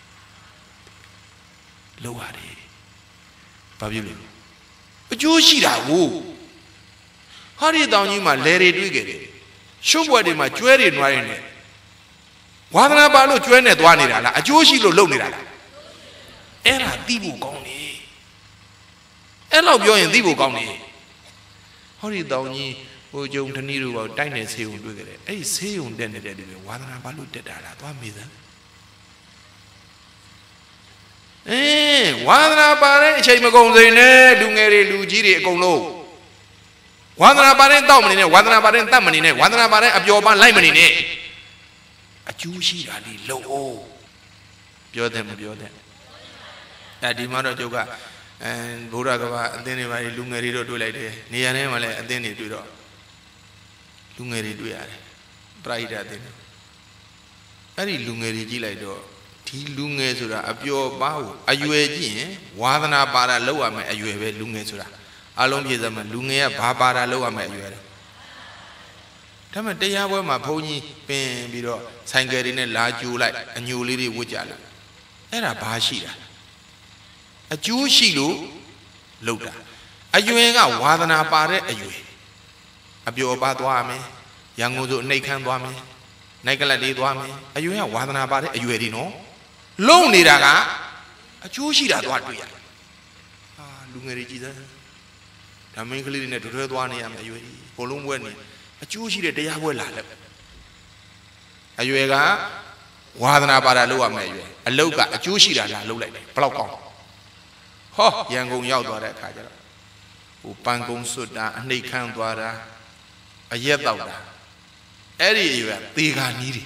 လောက်ရတယ်ဘာဖြစ်လို့အကျိုးရှိတာကိုဟာဒီတောင်ကြီးမှာလဲတွေတွေ့ခဲ့တယ်ရှုပ်ဘွက်တွေမှာကျွဲတွေနွားတွေနဲ့ဝါသနာပါလို့ကျွဲနဲ့သွားနေတာလားအကျိုးရှိလို့လုပ်နေတာလားအဲ့ဒါသိဖို့ကောင်းတယ်အဲ့လောက်ပြောရင်သိဖို့ကောင်းတယ်ဟောဒီတောင်ကြီးဟိုကျုံတနည်းတို့ကတိုက်နေဆေးုံတွေ့ကြတယ်အဲ့ဒီဆေးုံတက်နေတဲ့လူတွေဝါသနာပါလို့တက်တာလားသွားမေးစမ်းအေးဝါသနာပါတဲ့အချိန်မကုန်စိန်နဲ့လူငယ်တွေလူကြီးတွေအကုန်လုံးဝါသနာပါတဲ့တောက်မနေနဲ့ဝါသနာပါတဲ့တတ်မနေနဲ့ဝါသနာပါတဲ့အပျော်ပန်းလိုက်မနေနဲ့အကျိုးရှိတာလေးလုံအောင်ပြောတယ်မပြောတယ်အဲဒီမှာတော့ကျုပ်ကအဲဘုရားကဘာအသင်းတွေပါလူငယ်တွေတော့တွေ့လိုက်တယ်နေရာထဲမှာလည်းအသင်းတွေတွေ့တော့လူငယ်တွေတွေ့ရတယ်ပရိဒတ်အသင်းအဲ့ဒီလူငယ်တွေကြည့်လိုက်တော့ဒီလူငယ်ဆိုတာအပျော်ပါးကိုအရွယ်ကြည့်ရင်ဝါသနာပါတာလောက်ရမယ်အရွယ်ပဲလူငယ်ဆိုတာအလုံးပြေစမ်းလူငယ်ကဘာပါတာလောက်ရမယ်အရွယ်လဲဒါမှတရားပွဲမှာဘုန်းကြီးပင်ပြီးတော့ဆိုင်ကယ်တွေနဲ့လာကြိုလိုက်အညိုလေးတွေဝတ်ကြလိုက်အဲ့ဒါဘာရှိတာအကျိုးရှိလို့လုပ်တာအရွယ်ကဝါသနာပါတဲ့အရွယ်အပျော်ပါသွားမယ်ရန်ကုန်ဆိုအနှိတ်ခမ်းသွားမယ်နိုင်ကလတ်လေးသွားမယ်အရွယ်ကဝါသနာပါတဲ့အရွယ်ဒီနော်လုံနေတာကအကျိုးရှိတာသွားတွေ့ရတယ်ဟာလူငယ်တွေကြည်စမ်းဒါမင်းကလေးတွေနဲ့တွဲတွဲသွားနေရမယ်အရွယ်ကြီးဘလုံးပွဲနေအကျိုးရှိတဲ့တရားပွဲလာလက်အရွယ်ကဝါသနာပါတာလုပ်ရမယ်အရွယ်အလုတ်ကအကျိုးရှိတာလာလုပ်လိုက်တယ်ဘလောက်ကောင်းဟောရန်ကုန်ရောက်သွားတဲ့အခါကျတော့ဟိုပန်းကုန်းစွတ်တာအနှိတ်ခမ်းသွားတာအရက်တောက်တာအဲ့ဒီအရွယ်သေခါနီးတယ်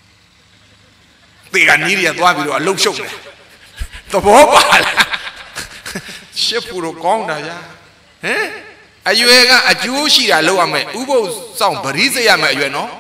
သေခါနီးတွေကသွားပြီးတော့အလုတ်ရှုပ်တယ်သဘောပါလားရှစ်ဖူတော့ကောင်းတာဗျာဟမ်အရွယ်ကအကျိုးရှိတာလုပ်ရမယ်ဥပုသ်ဆောင်ပရိသေရမယ်အရွယ်နော်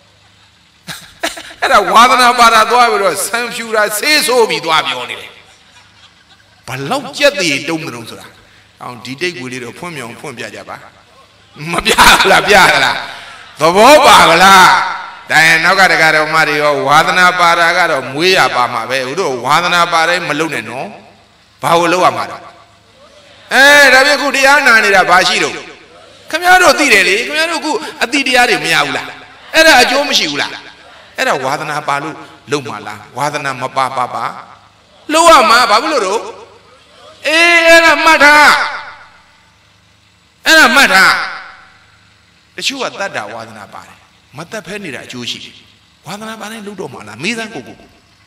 အဲ့ဒါဝါသနာပါတာသွားပြီးတော့ဆံဖြူတာဆေးဆိုးပြီးသွားပြောနေတယ်ဘလောက်ကြက်သေးတုံးတုံးဆိုတာအောင်ဒီတိတ်ကွေလေးတော့ဖွင့်မြောင်ဖွင့်ပြကြပါမပြလားပြလားသဘောပါကလားဒါရင်နောက်ကတကတော်မတွေရောဝါသနာပါတာကတော့မွေးရပါမှာပဲဦးတို့ဝါသနာပါတိုင်းမလုံနဲ့နော်ဘာလို့လောက်ရမှာတော့အဲဒါပြခုတရားနာနေတာဘာရှိတော့ခင်ဗျားတို့သိတယ်လေခင်ဗျားတို့ခုအတိတရားတွေမရဘူးလားအဲ့ဒါအကျိုးမရှိဘူးလားအဲ့ဒါဝါသနာပါလို့လုံမှာလားဝါသနာမပါပါပါလုံရမှာဘာဖြစ်လို့တော့အေးအဲ့ဒါမှတ်ထားအဲ့ဒါမှတ်ထားတချို့ကတတ်တာဝါသနာပါတယ်မတတ်ဖဲနေတာအကျိုးရှိတယ်ဝါသနာပါတိုင်းလုံတော့မှာလားမေးစမ်းကိုကို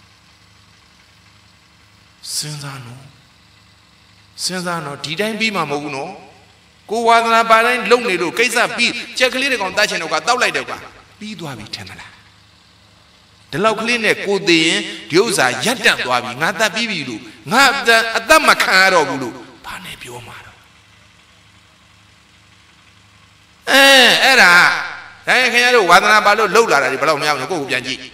စဉ်းစားနော်စဉ်းစားနော်ဒီတိုင်းပြီးမှာမဟုတ်ဘူးနော်ကိုဝါသနာပါတိုင်းလုံနေလို့ကိစ္စပြီးကြက်ကလေးတွေကောင်တတ်ချင်တော့ကတောက်လိုက်တော့ကပြီးသွားပြီထင်မလားဒီလောက်ကလေးနဲ့ကိုသေးရင်ဒီဥစ္စာရက်တန့်သွားပြီငါတတ်ပြီးပြီလို့ငါအသက်မခံရတော့ဘူးလို့ဘာနဲ့ပြောမှာတော့အဲအဲ့ဒါဒါရင်ခင်ဗျားတို့ဝါသနာပါလို့လှုပ်လာတာဒီဘယ်တော့မရဘူးကိုယ့်ကိုပြန်ကြည့်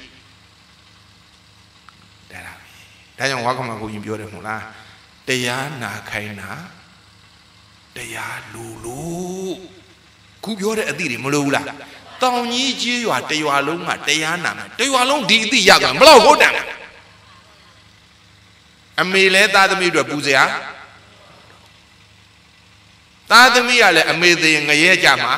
ဒါလားဒါကြောင့်ဝါကမဘုရင်ပြောတယ်မဟုတ်လားတရားနာခိုင်းတာတရားလူလို့ခုပြောတဲ့အသည့်တွေမလို့ဘူးလားတောင်ကြီးကြီးရွာတရွာလုံးကတရားနာမယ်တရွာလုံးဒီအသည့်ရသွားမလို့ဟုတ်တယ်အမေလဲသားသမီးတို့ပူစရာသားသမီးကလည်းအမေသေးငရဲကြမှာ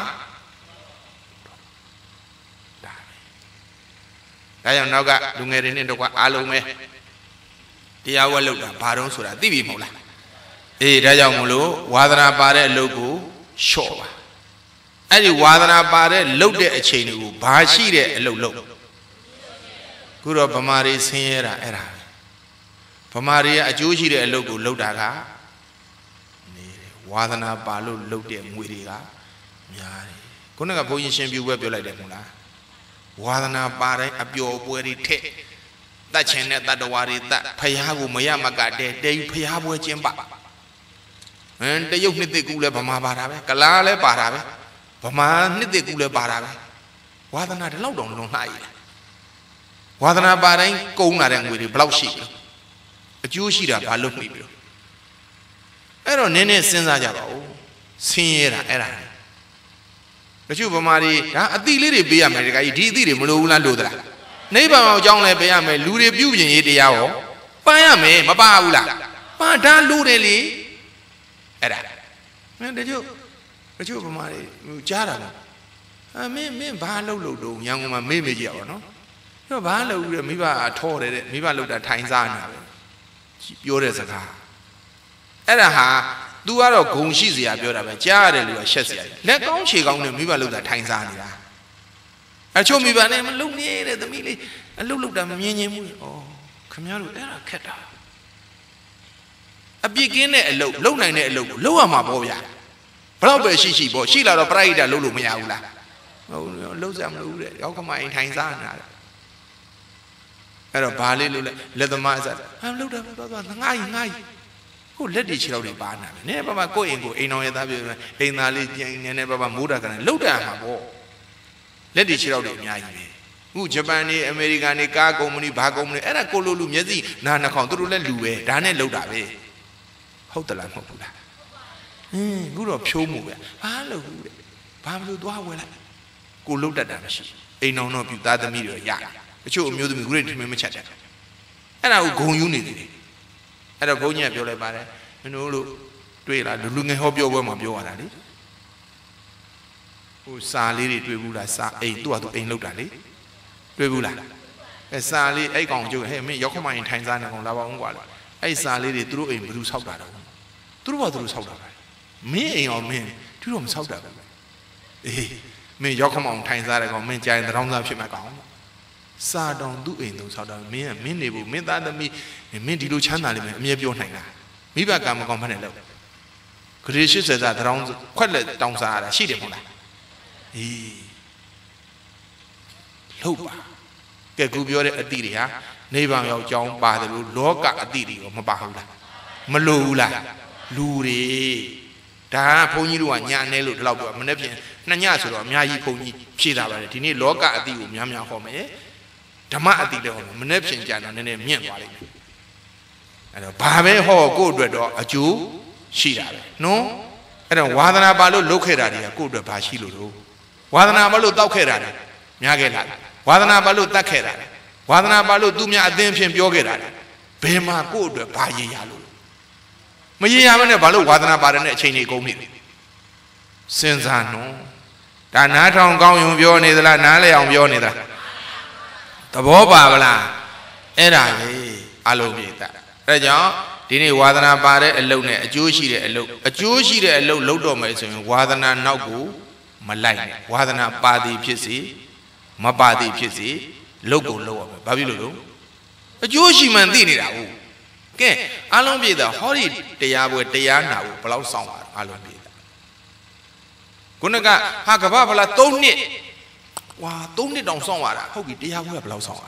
ဒါကြောင့်နောက်ကလူငယ်တွေနဲ့တော့ကအားလုံးပဲတရားဝဲလုပ်တာဘာတော့ဆိုတာသိပြီမဟုတ်လားအေးဒါကြောင့်မလို့ဝါသနာပါတဲ့အလုပ်ကိုလျှော့ပါအဲ့ဒီဝါသနာပါတဲ့လုပ်တဲ့အချိန်တွေကိုဘာရှိတဲ့အလုပ်လုပ်ခုတော့ဗမာတွေဆင်းရဲတာအဲ့ဒါဗမာတွေကအကျိုးရှိတဲ့အလုပ်ကိုလုပ်တာကနေတယ်ဝါသနာပါလို့လုပ်တဲ့ငွေတွေကများတယ်ခုနကဘုန်းကြီးရှင်ပြူပဲပြောလိုက်တယ်မဟုတ်လားဝါသနာပါတိုင်းအပျော်ပွဲတွေထက်တတ်ချင်တဲ့တတ္တဝါတွေတတ်ဖယားကိုမရမကတဲ့တဲယူဖယားပွဲကျင်းပဟမ်တရုတ်နှစ်သိကူလည်းဗမာပါတာပဲကလားလည်းပါတာပဲဗမာနှစ်သိကူလည်းပါတာပဲဝါသနာတလောက်တောင်လွန်လှရည်ဝဝါသနာပါတိုင်းကုန်းလာတဲ့ငွေတွေဘယ်လောက်ရှိလဲအကျိုးရှိတာဘာလို့မှီပြီအဲ့တော့နည်းနည်းစဉ်းစားကြပါဦးဆင်းရဲတာအဲ့ဒါတချို့ဗမာတွေဒါအတိလေးတွေပေးရမယ်တခါကြီးဒီအတိတွေမလိုဘူးလားလို့သလားနိဗ္ဗာန်အောင်ကြောင်းလဲပေးရမယ်လူတွေပြုပြင်ရေးတရားရောပန်းရမယ်မပါဘူးလားပန်းဒါလို့တယ်လေအဲ့ဒါမင်းတချို့တချို့ဗမာတွေကြားတာလားအမင်းမင်းဘာလုပ်လို့တော့ရန်ကုန်မှာမေ့မေ့ကြရပါတော့တော့ဘာလုပ်လဲမိဘထောတယ်တဲ့မိဘလောက်တာထိုင်စားနေတာပဲပြောတဲ့စကားအဲ့ဒါဟာ तू ကတော့ဂုံရှိစရာပြောတာပဲကြားရတယ်လို့ရှက်စရာလက်ကောင်းခြေကောင်းနဲ့မိဘလောက်တာထိုင်စားနေတာအချို့မိဘနဲ့မလုံနေတဲ့သမီးလေးအလုတ်လောက်တာမမြင်ချင်းဘူးဩခမရတို့အဲ့ဒါခက်တာအပြစ်ကင်းတဲ့အလုတ်လုံနိုင်တဲ့အလုတ်ကိုလုံရမှာပေါ့ဗျာဘလောက်ပဲရှိရှိပေါ့ရှိလာတော့ပရိုက်တာလုံလို့မရဘူးလားဟုတ်လုံစရာမလိုဘူးတဲ့ရောက်ခမအိမ်ထိုင်စားနေတာအဲ့တော့ဘာလေးလို့လဲလက်သမားစားဟာလုံတာတော့တော့ငါ့ငါ့ကိုလက်တွေခြေထောက်တွေပါနာတယ်နည်းပါပါကိုယ့်အိမ်ကိုအိမ်တော်ရဲ့သားပြောတယ်အိမ်သားလေးပြန်နေနေပါပါမိုးတာကလည်းလုံတာမှာပေါ့လက်တွေခြေထောက်တွေအများကြီးပဲအခုဂျပန်နေအမေရိကန်နေကားကုမ္ပဏီဘာကုမ္ပဏီအဲ့ဒါကိုလိုလူမျက်စိနာနှာခေါင်းသူတို့လည်းလူပဲဒါနဲ့လုံတာပဲဟုတ်တယ်လားမဟုတ်ဘူးလားဟင်းအခုတော့ဖြိုးမှုပဲဘာလို့ဘူးတဲ့ဘာလို့သွားဝယ်လိုက်ကိုလုံတတ်တာမရှိအိမ်တော်တော့ပြသားသမီးတွေရတချို့အမျိုးသမီးကိုရထမင်းမချက်တယ်အဲ့ဒါကိုဂုံယူနေတယ်အဲ့တော့ဘုန်းကြီးကပြောလိုက်ပါတယ်မင်းတို့လို့တွေ့လားလူလူငယ်ဟောပြောပွဲမှာပြောရတာလေဟိုစာလေးတွေတွေ့ဘူးလားစာအိမ်သူ့ဟာသူအိမ်လောက်တာလေတွေ့ဘူးလားအဲစာလေးအဲ့ကောင်ကျုပ်ဟဲ့မင်းရောက်ခမရင်ထိုင်စားနေကောင်လာပါအောင်ကွာအဲ့စာလေးတွေသူတို့အိမ်ဘယ်သူဆောက်တာတော့သူတို့ဘာသူတို့ဆောက်တာပဲမင်းအိမ်အောင်မင်းသူတို့မဆောက်တာပဲအေးမင်းရောက်ခမအောင်ထိုင်စားတဲ့ကောင်မင်းကြာရင်တောင်းစားဖြစ်မှာကောင်စာတောင်သူ့အိမ်သူဆောက်တာမင်းကမင်းနေဘူးမင်းသားသမီးမင်းဒီလိုချမ်းသာလိမ့်မယ်အမြဲပြောနိုင်တာမိဘကမကောင်းဖက်နဲ့လို့ဂရေရှိစေတာတောင်းခွက်လက်တောင်းစားရတာရှိတယ်မဟုတ်လားအေးလို့ပါကဲကူပြောတဲ့အတိတွေဟာနိဗ္ဗာန်ရောက်ကြောင်းပါတယ်လို့လောကအတိတွေကိုမပါဘူးလားမလို့ဘူးလားလူတွေဒါကဘုန်းကြီးတို့ကညာနေလို့ဒီလောက်ပြောမနေ့ပြင်နှစ်ညဆိုတော့အများကြီးဘုန်းကြီးဖြေတာပါတယ်ဒီနေ့လောကအတိကိုများများဟောမယ်ဓမ္မအတိလည်းဟောမယ်မနေ့ပြင်ကြာတော့နည်းနည်းမြင့်သွားလိမ့်မယ်အဲ့တော့ဘာပဲဟောကိုယ့်အတွက်တော့အကျိုးရှိတာပဲနော်အဲ့တော့ဝါသနာပါလို့လုပ်ခဲ့တာတွေကကိုယ့်အတွက်ဘာရှိလို့လို့ဝါသနာပါလို့တောက်ခဲ့တာတွေများခဲ့လားဝါသနာပါလို့တတ်ခဲ့တာဝါသနာပါလို့သူများအသင်းဖြင့်ပြောခဲ့တာဘယ်မှာကိုယ့်အတွက်ဘာရည်ရလို့မရည်ရမနဲ့ဘာလို့ဝါသနာပါတဲ့အချိန်ကြီးကုန်ပြီစဉ်းစားနော်ဒါနားထောင်ကောင်းယုံပြောနေသလားနားလဲအောင်ပြောနေသလားသဘောပါဗလားအဲ့ဒါလေအလုံးပြည့်တာအဲ့ကြောင့်ဒီနေ့ဝါသနာပါတဲ့အလုပ်နဲ့အကျိုးရှိတဲ့အလုပ်အကျိုးရှိတဲ့အလုပ်လုပ်တော့မယ်ဆိုရင်ဝါသနာနောက်ကိုမလိုက်နဲ့ဝါသနာပါသည်ဖြစ်စေမပါသည်ဖြစ်စေလုပ်ကိုလုပ်ရမယ်ဘာဖြစ်လို့လို့အကျိုးရှိမှန်သိနေတာဟုတ်ကဲအလုံးပြည့်တာဟောဒီတရားပွဲတရားနာဖို့ဘယ်လောက်ဆောင်ပါအလုံးပြည့်တာခုနကဟာကဘာဗလားသုံးနှစ်ဝါသုံးနှစ်တောင်ဆောင်ရတာဟုတ်ပြီတရားပွဲကဘယ်လောက်ဆောင်ရ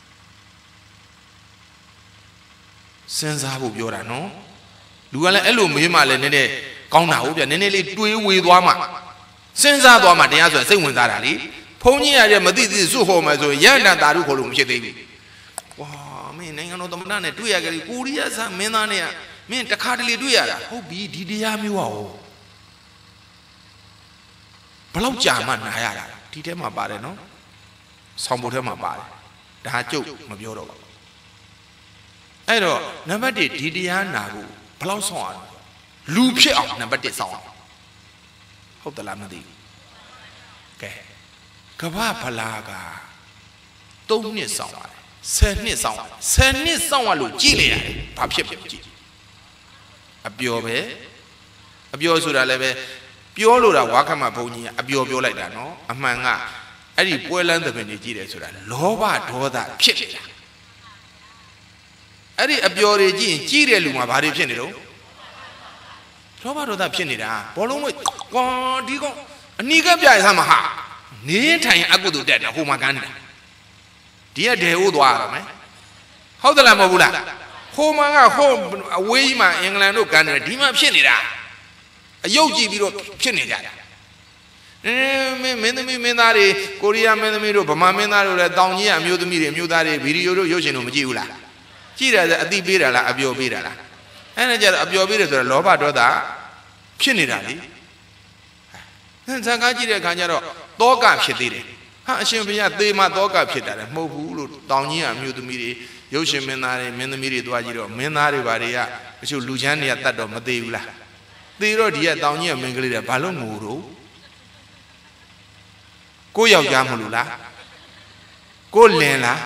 စဉ်းစားဖို့ပြောတာနော်လူကလည်းအဲ့လိုမေးမှလည်းနည်းနည်းကောင်းတာဟုတ်ဗျနည်းနည်းလေးတွေးဝေသွားမှစဉ်းစားသွားမှတရားဆိုရင်စိတ်ဝင်စားတာလေဘုန်းကြီးရတဲ့မသိသိစွတ်ဟောမယ်ဆိုရင်ရန်တာတာရုခေါ်လို့မဖြစ်သေးဘူးဝါမင်းနိုင်ငံတော်သမ္မတနဲ့တွေ့ရကြတယ်ကိုရီးယားစားမင်းသားနဲ့ကမင်းတခါတလေတွေ့ရတာဟုတ်ပြီဒီတရားမျိုးอ่ะဘလောက်ကြာမှနားရတာဒီထဲမှာပါတယ်နော်ဆောင်းဖို့ထဲမှာပါတယ်ဒါကျုပ်မပြောတော့ဘူးအဲ့တော့နံပါတ်တစ်ဒီတရားနာဖို့ဘလောက်ဆောင်ရလဲလူဖြစ်အောင်နံပါတ်တစ်ဆောင်အောင်ဟုတ်သလားမသိဘူးကဲကဘာဖလားကသုံးနှစ်ဆောင်ရတယ်ဆယ်နှစ်ဆောင်ရတယ်ဆယ်နှစ်ဆောင်ရလို့ကြည်လေရတယ်ဘာဖြစ်ဖြစ်ကြည်အပျော်ပဲအပျော်ဆိုတာလည်းပဲပြောလို့တာဝါခမဘုံကြီးကအပျော်ပြောလိုက်တာနော်အမှန်ကအဲ့ဒီပွဲလန်းသဘင်တွေကြည်တယ်ဆိုတာလောဘဒေါသဖြစ်နေတာအဲ့ဒီအပျော်တွေကြည့်ရင်ကြည်တဲ့လူမှာဘာတွေဖြစ်နေတော့လောဘဒေါသဖြစ်နေတာဘောလုံးမကွန်ဒီကောင်အနီးကပြရစမ်းမဟာနေထိုင်အကုသိုလ်တက်တာဟိုမှာကန်းနေတာဒီကဒေဟိုးသွားရမယ်ဟုတ်တယ်လားမဟုတ်ဘူးလားဟိုမှာကဟိုအဝေးကြီးမှာအင်္ဂလန်တို့ကန်းတယ်ဒီမှာဖြစ်နေတာအယုတ်ကြည့်ပြီးတော့ဖြစ်နေကြတာမင်းမင်းသမီးမင်းသားတွေကိုရီးယားမင်းသမီးတို့ဗမာမင်းသားတို့လည်းတောင်ကြီးအမျိုးသမီးတွေအမျိုးသားတွေဗီဒီယိုတို့ရုပ်ရှင်တို့မကြည့်ဘူးလားကြည့်တယ်အတိပေးတာလားအပျော်ပေးတာလားအဲ့ဒါကြတော့အပျော်ပေးတယ်ဆိုတော့လောဘဒေါသဖြစ်နေတာလေဇာကားကြည့်တဲ့အခါကျတော့တောကဖြစ်သေးတယ်ဟာအရှင်ဘုရားသေမှတောကဖြစ်တာလေမဟုတ်ဘူးလို့တောင်ကြီးအမျိုးသမီးတွေရုပ်ရှင်မင်းသားတွေမင်းသမီးတွေသွားကြည့်တော့မင်းသားတွေဘာတွေကတချို့လူချမ်းတွေကတတ်တော့မသေးဘူးလားသေတော့ဒီကတောင်ကြီးကမင်းကလေးတွေဘာလို့ငိုတော့ကိုယောက်ျားမလို့လားကိုလင်လား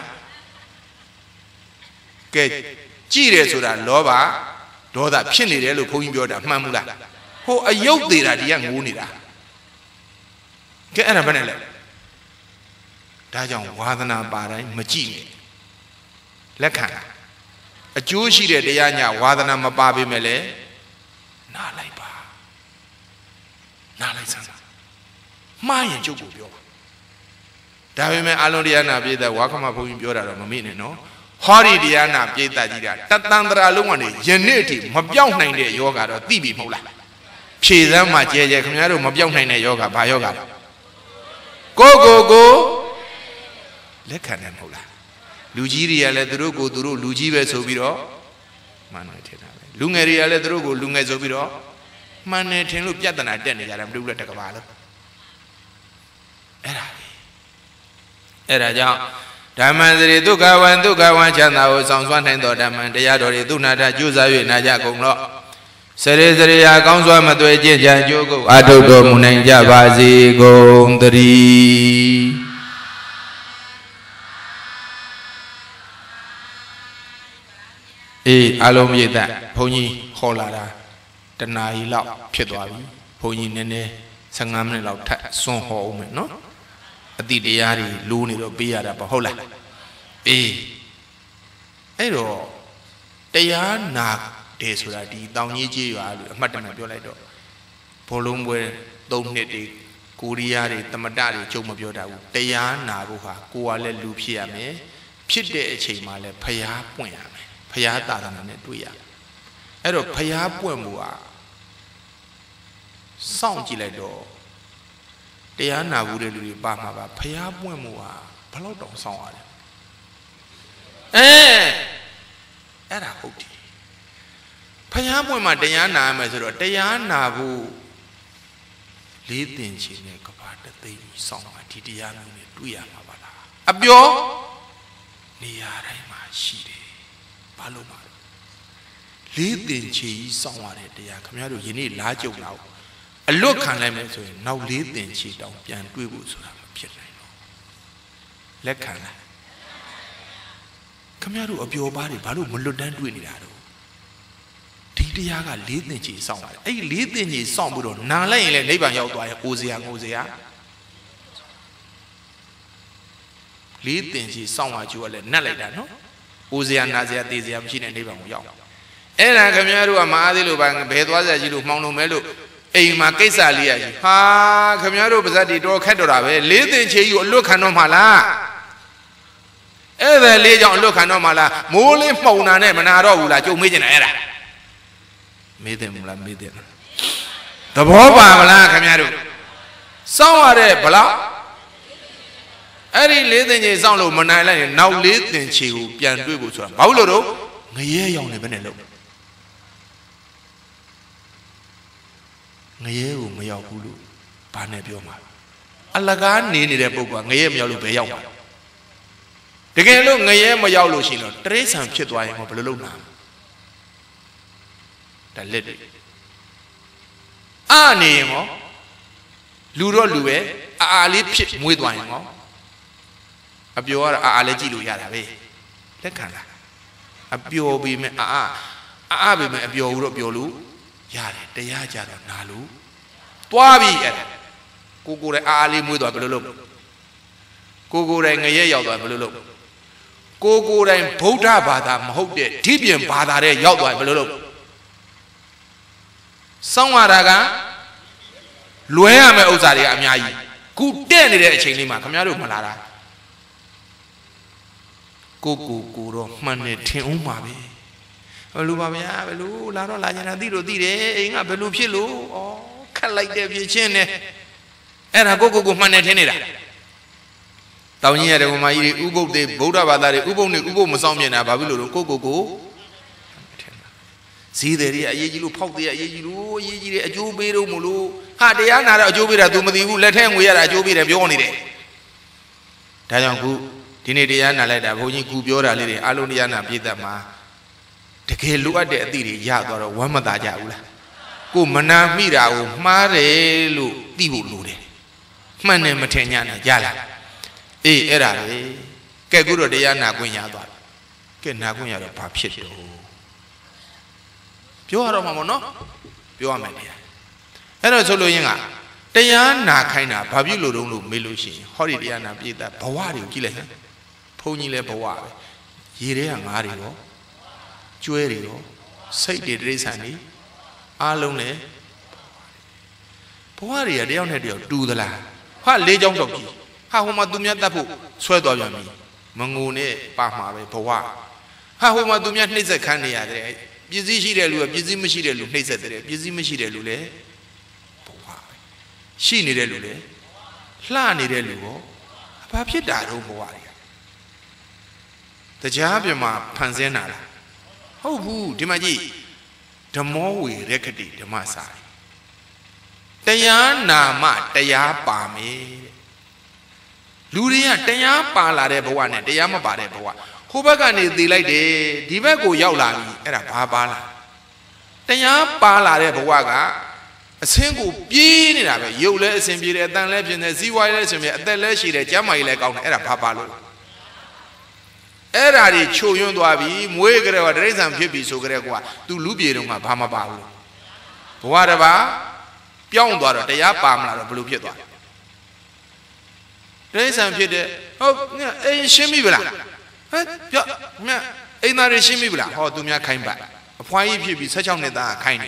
ကဲကြည့်တယ်ဆိုတာလောဘဒေါသဖြစ်နေတယ်လို့ဘုန်းကြီးပြောတာမှန်မှုလားဟိုအယုတ်သေးတာဒီကငိုနေတာကဲအဲ့ဒါဘယ်နဲ့လဲဒါကြောင့်ဝါသနာပါတိုင်းမကြည့်နဲ့လက်ခံအကျိုးရှိတဲ့တရားညဝါသနာမပါပေမဲ့လည်းနားလိုက်ပါနားလိုက်စမ်းမှားရင်ကျုပ်ကိုပြောပါဒါပေမဲ့အလုံးတရားနာပြည့်တဲ့ဝါခမဘုန်းကြီးပြောတာတော့မမေ့နဲ့နော်ဟောဒီတရားနာပြည့်တဲ့ကြီးတာတတန်တရာလုံးကနေယနေ့အထိမပြောင်းနိုင်တဲ့ယောဂါတော့သိပြီမဟုတ်လားဖြေစမ်းမှာကြဲကြဲခင်ဗျားတို့မပြောင်းနိုင်တဲ့ယောဂါဘာယောဂါလဲကိုကိုကိုလက်ခံတယ်မဟုတ်လားလူကြီးတွေကလည်းသူတို့ကိုသူတို့လူကြီးပဲဆိုပြီးတော့မှန်တယ်ထင်တာပဲလူငယ်တွေကလည်းသူတို့ကိုလူငယ်ဆိုပြီးတော့မှန်တယ်ထင်လို့ပြဿနာတက်နေကြတယ်မဟုတ်လားတကဘာလို့အဲ့ဒါအဲ့ဒါကြောင့်ဓမ္မစရိဒုက္ခဝံဒုက္ခဝံချမ်းသာကိုဆောင်စွမ်းနိုင်သောဓမ္မတရားတော်တွေသူနာထကျိုးစား၍နာကြကုန်လော့စရိစရိယာကောင်းစွာမသွေကျင့်ကြံကြိုးကုပ်အာထုတ်တော်မူနိုင်ကြပါစေကုန်သတည်းအေးအလုံးပြည့်တဲ့ဘုန်းကြီးခေါ်လာတာတနာရီလောက်ဖြစ်သွားပြီဘုန်းကြီးနည်းနည်းဆယ်ငါးမိနစ်လောက်ထပ်စွန့်ဟောအောင်မယ်နော်အတိတရားတွေလိုးနေတော့ပေးရတာပေါ့ဟုတ်လားအေးအဲ့တော့တရားနာတယ်ဆိုတာဒီတောင်ကြီးကြီးရွာလို့အမှတ်တမဲ့ပြောလိုက်တော့ဘောလုံးပွဲသုံးနှစ်တွေကိုရီးယားတွေတမတတွေကြုံမပြောတာဘူးတရားနာဖို့ဟာကိုယ်ကလည်းလူဖြစ်ရမယ်ဖြစ်တဲ့အချိန်မှာလည်းဖျားပွင့်ရမယ်ဖျားသာသနာနဲ့တွေ့ရအဲ့တော့ဖျားပွင့်မှုဟာစောင့်ကြည့်လိုက်တော့တရားနာဘူးတဲ့လူတွေပါမှာပါဖျားပွင့်မှုဟာဘယ်လောက်တောင်ဆောင်ရတယ်အဲအဲ့ဒါဟုတ်တယ်ဖျားပွင့်မှာတရားနာရမယ်ဆိုတော့တရားနာဖို့လေးသင်ချင်တဲ့ကဘာတသိန်းဆောင်မှာဒီတရားမျိုးနဲ့တွေ့ရမှာပါလားအပြောနေရာတိုင်းမှာရှိတယ်ဘာလို့မှာလေးသင်ချီဆောင်ရတဲ့တရားခင်ဗျားတို့ယနေ့လားကြုံလာဘူးအလွတ်ခံလိုက်မယ်ဆိုရင်နောက်လေးသင်ချီတောင်ပြန်တွေ့ဖို့ဆိုတာမဖြစ်နိုင်တော့လက်ခံလိုက်ခင်ဗျားတို့အပျော်ပါးတွေဘာလို့မလွတ်တမ်းတွေ့နေတာတော့ဒီတရားကလေးသင်ချီစောင့်ပါတယ်အဲ့ဒီလေးသင်ချီစောင့်ပြီးတော့နာလိုက်ရင်လည်းနိဗ္ဗာန်ရောက်သွားရင်အိုစရာငိုစရာလေးသင်ချီစောင့်ရကြိုးကလည်းနှက်လိုက်တာနော်အိုစရာနာစရာသေစရာမရှိတဲ့နိဗ္ဗာန်ကိုရောက်အဲ့ဒါခင်ဗျားတို့ကမအားသေးလို့ပါဘယ်သွားစရာကြီးလို့မှောင်လို့မဲလို့အိမ်မှာကိစ္စလေးရကြီးဟာခင်ဗျားတို့ပါဇက်တီတော်ခက်တော်တာပဲလေးသင်ချီကိုအလွတ်ခံတော့မှာလားအဲ့ဒါလေးကြောင့်အလွတ်ခံတော့မှာလားမိုးလေးမှုန်တာနဲ့မနာတော့ဘူးလားကြုံမေးကျင်တယ်အဲ့ဒါမေးတယ်မလားမေးတယ်သဘောပါမလားခင်ဗျားတို့စောင့်ရတဲ့ဘလောက်အဲ့ဒီလေးသင်ချီစောင့်လို့မနိုင်လိုက်ရင်နောက်လေးသင်ချီကိုပြန်တွေ့ဖို့ဆိုတာဘာလို့လို့ငရဲရောင်နေပဲနဲ့လို့ငရဲကိုမရောက်ဘူးလို့ဘာနဲ့ပြောမှာအလကားနေနေတဲ့ပုဂ္ဂိုလ်ကငရဲမရောက်လို့ဘယ်ရောက်မှာတကယ်လို့ငရဲမရောက်လို့ရှိရင်တော့တရိษံဖြစ်သွားရင်ဟောဘယ်လိုလုပ်မှာဒါလက်တွေအာနေရင်ဟောလူတော့လူပဲအာအာလေးဖြစ်မွေးသွားရင်ဟောအပျော်ကတော့အာအာလေးကြည့်လို့ရတာပဲလက်ခံလားအပျော်ပြီးမဲ့အာအာအာအာပြီးမဲ့အပျော်ဘူးတော့ပျော်လို့ရတယ်တရားကြတော့နာလို့သွားပြီအဲ့ကိုကိုယ်တိုင်အာအာလေးမွေးသွားဘယ်လိုလုပ်ကိုကိုယ်တိုင်ငရဲရောက်သွားဘယ်လိုလုပ်ကိုကိုယ်တိုင်ဗုဒ္ဓဘာသာမဟုတ်တဲ့ဓိပြင်ဘာသာတဲ့ရောက်သွားဘယ်လိုလုပ်စောင့်ရတာကလွဲရမယ့်ဥစ္စာတွေကအများကြီးခုတဲ့နေတဲ့အချိန်လေးမှာခင်ဗျားတို့မလာတာကိုကိုကိုတော့မှန်တယ်ထင်အောင်ပါပဲဘယ်လိုပါဗျာဘယ်လိုလာတော့လာကြတာသိလို့သိတယ်အိမ်ကဘယ်လိုဖြစ်လို့ဩခက်လိုက်တဲ့ဖြစ်ချင်းနဲ့ era go go go man tenera Taunia de Mai Ubo de Boda Badari Ubo Ubo Musamian Babylon go go go See the Yejilu Pop the Yejilu Yeji Ajubero Mulu Hadiana Ajubira Dumadi let him we are Ajubi of Yoni Tayangu Tinediana Leda Boni Gubiora Lady Aloniana Pidama Take a look at the Didi Yador Wamada Jaula Go Mana Mira Mare Lu Dibu Lude Mane Mateniana Yala E era Che Guru de Yana Gunyado Che Nagunya Papito Pure Mamono, Pure Media. Era solo yanga. Diana Kaina, Pabulo Melushi, Horidiana Pita, Pawari, Gile, Pony Le Pawari, Yere and Mario, Juerio, Saidi Resani, Alone, Pawari, they only do the la. How lay down donkey? How Madumia Tapu, sweat on me, Mangune, Pama, Pawa. How Madumia needs a candy. Busy Shirelu, busy Machirelu, they said, busy Machirelu, she needed Lule, La needed Lugo, Papi Dado Boaria. The Jabima Panzena. Oh, who, Dimaji, the more we record the Masai. The Yan Nama, the Ya Pame Luria, the Ya Pala de Boane, the Yamaba de Boa. Hubagani delay de Divago Yaulami era Babala. Tanya Pala de Boaga, a single bean in a Yola, Simbira, than legend, a Ziwile, the Leshi, the Jamai leg on era Papalo. Era di Choyon Duavi, Muegra, Resan Pipi, so Gregua, to Lubirum, Pama Pablo. Whatever, Piondor, the Yapamla, Blue Pietro. Resan Piet, oh, Shemibla. Ain't not a shimibla, or do me a kind back. Why if you be such on that kind?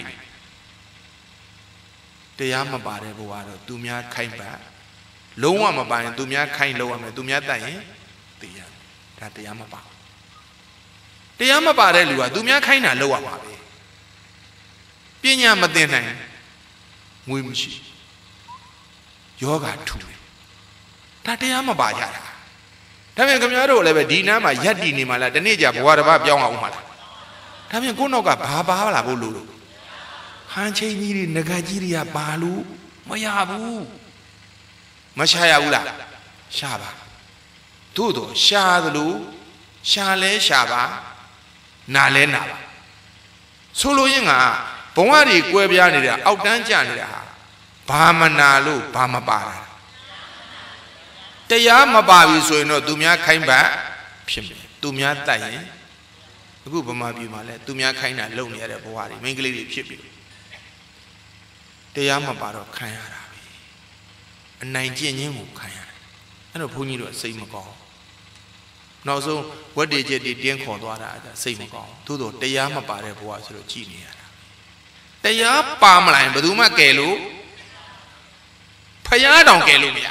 The Yamabare Boado, do me a kind back. Low Amaba, do me a kind low, and do me a dying. The Yam, that the Yamaba. The Yamabare Lua, do me a kind of low Amabe. Pinya Madena, Wimshi. Yoga to it. That the Yamabaya. Tamian Camaro, Dina, my Yadini Mala, the Naja, what about young Umala? Tamian Gunoga, Baba, Bulu. Hanche Niri, Nagajiria, Balu, Mayabu, Mashayaula, Shaba, Tudo, Shadlu, Shale, Shaba, Nale Nava. Solo Yanga, Pomari, Guebianida, Outdanjanida, Pamanalu, Pamabara. The Yamabavi so no Dumia came back, Dumia dying. The group of Mabimale, Dumia kind of lonely at a Boari, Mingly shipping. The Yamabaro Kayarabi. A nineteen year old Kayar. And a pony to a same ago. Now, so what did you did call the same ago? Tudo, the Yamabare was a genius. The Yapamline, but Duma Gelu Payadon Gelumia.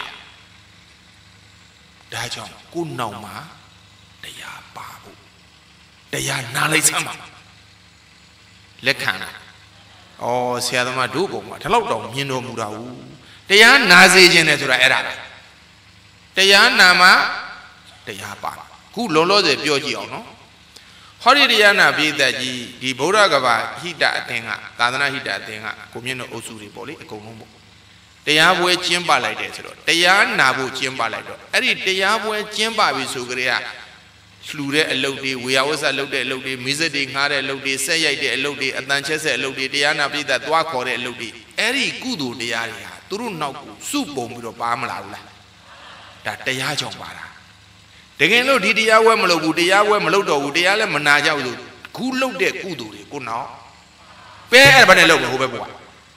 Dajong, good no ma, they are babu. They are Nalisama. Lekana. Oh, Siadama Dugo, Talodom, Hino Murau. They are Nazi Genetura era. They are Nama, they are Ba. Who Lolo de Biogiono? Horidiana be that ye, the Bodagava, Hida Tenga, Tadana Hida Tenga, Comino Osuri Boli, Economo. They are way Chimba like that. They are Nabu Chimba like that. Every day are way Chimba with Sugria. Flude a loady, we always a loady, loady, Mizading had a loady, say a loady, and then just a loady, Diana be that Dwako a loady. Every kudu de area, Turunau, soup bomb with Pamala. That they are Jombara. They can load the Yawamalo, the Yawamalo, the Alamanaja, Kulo de Kudu, good now. Where but a logo over.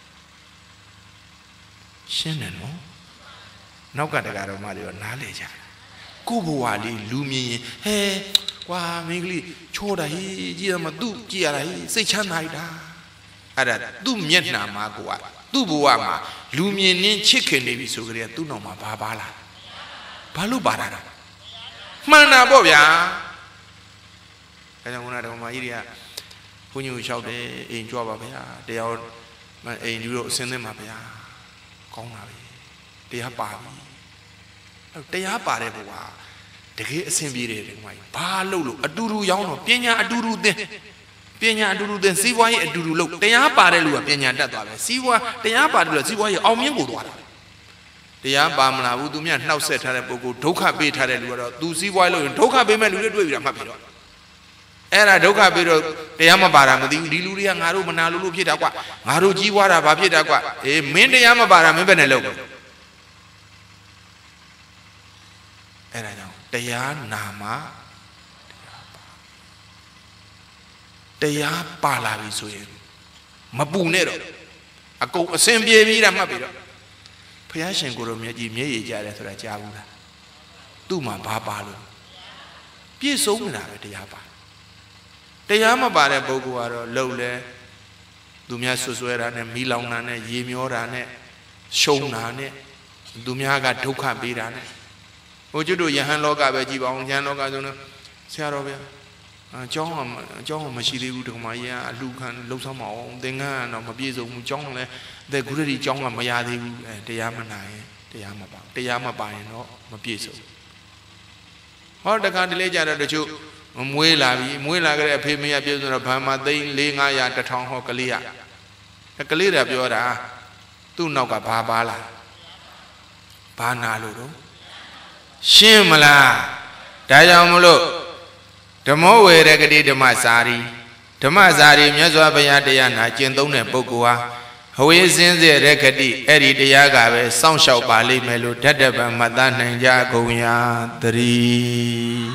Shannon, no got a got of Mario knowledge. Kubuali, Lumi, hey, wa, Mingli, Choda, he, Giamadu, Gia, say Chanaida. Ada, do Mietna Magua, do Buama, Lumian chicken, maybe so great, do no ma Babala. Palu Barada. Mana Bobia. I don't want to my area. When you shout in Java, they are in Europe, send them up here. တရားပါပြီတရားပါတယ်ကွာတကယ်အဆင်ပြေတယ်ဒီမှာဘာလို့လို့အတူတူရောင်းတော့ပညာအတူတူသင်ပညာအတူတူသင်စီးပွားရေးအတူတူလို့တရားပါတဲ့လူကပညာတတ်သွားပဲစီးပွားတရားပါတယ်လို့စီးပွားရေးအောင်မြင်ကိုသွားတာတရားပါမလားဘူးသူမြတ်နှောက်ဆက်ထားတဲ့ပုဂ္ဂိုလ်ဒုက္ခပေးထားတဲ့လူကတော့သူစီးပွားရေးလို့ဒုက္ခပေးမဲ့လူတွေတွေ့ပြီးတာမှတ်ပြီတော့အဲ့ဒါဒုက္ခပေးတော့တရားမပါတာမသိဘူးဒီလူတွေကငါတို့မနာလို့လို့ဖြစ်တာကွာငါတို့ကြီးပွားတာဘာဖြစ်တာကွာအေးမင်းတရားမပါတာမင်းပဲနဲ့လို့အဲ့ဒါကြောင့်တရားနာမှာတရားပါလာပြီဆိုရင်မပူနဲ့တော့အကုန်အစင်ပြေပြီးတာမှတ်ပြီတော့ဘုရားရှင်ကိုယ်တော်မြတ်ကြီးမျက်ရည်ကြတယ်ဆိုတာကြားဘူးလားသူ့မှာဘာပါလို့ပြည့်စုံနေတာပဲတရားပါတရားမပါတဲ့ပုဂ္ဂိုလ်ကတော့လှုပ်လဲသူများဆွဆွဲတာနဲ့မီးလောင်တာနဲ့ရေမျောတာနဲ့ရှုံတာနဲ့သူများကဒုက္ခပေးတာနဲ့ဟိုကျွတ်တို့ယဟန်လောကပဲကြည်ပါအောင်ယဟန်လောကဆိုတော့ဆရာတော်ဗျာအကျောင်းကအကျောင်းကမရှိသေးဘူးဒီမှာရအလှခံလှုပ်ဆောင်မအောင်သင်္ကန်းကတော့မပြည့်စုံဘူးကျောင်းကလည်းတဲ့ဂုရတိကျောင်းကမရသေးဘူးအဲတရားမနိုင်ရင်တရားမပါတရားမပါရင်တော့မပြည့်စုံဟောတခါတလေကြတော့တချို့မွေးလာပြီမွေးလာကြတဲ့အဖေမေကပြည့်စုံတော့ဘာမှသိန်း၄၅ရာတစ်ထောင်ဟောကလေးရကလေးတွေပြောတာသူ့နောက်ကဘာပါလာဘာနာလို့တော့ရှင်းမလားဒါကြောင့်မလို့ဓမ္မဝေရကတိဓမ္မစာရီဓမ္မစာရီမြတ်စွာဘုရားတရားနာကျင့်သုံးတဲ့ပုဂ္ဂိုလ်ဟာဟဝေစင်းစေရကတိအဲ့ဒီတရားကပဲစောင့်ရှောက်ပါလိမ့်မယ်လို့ဓာတ်တပံမှတ်သားနိုင်ကြကုန်ရာတည်း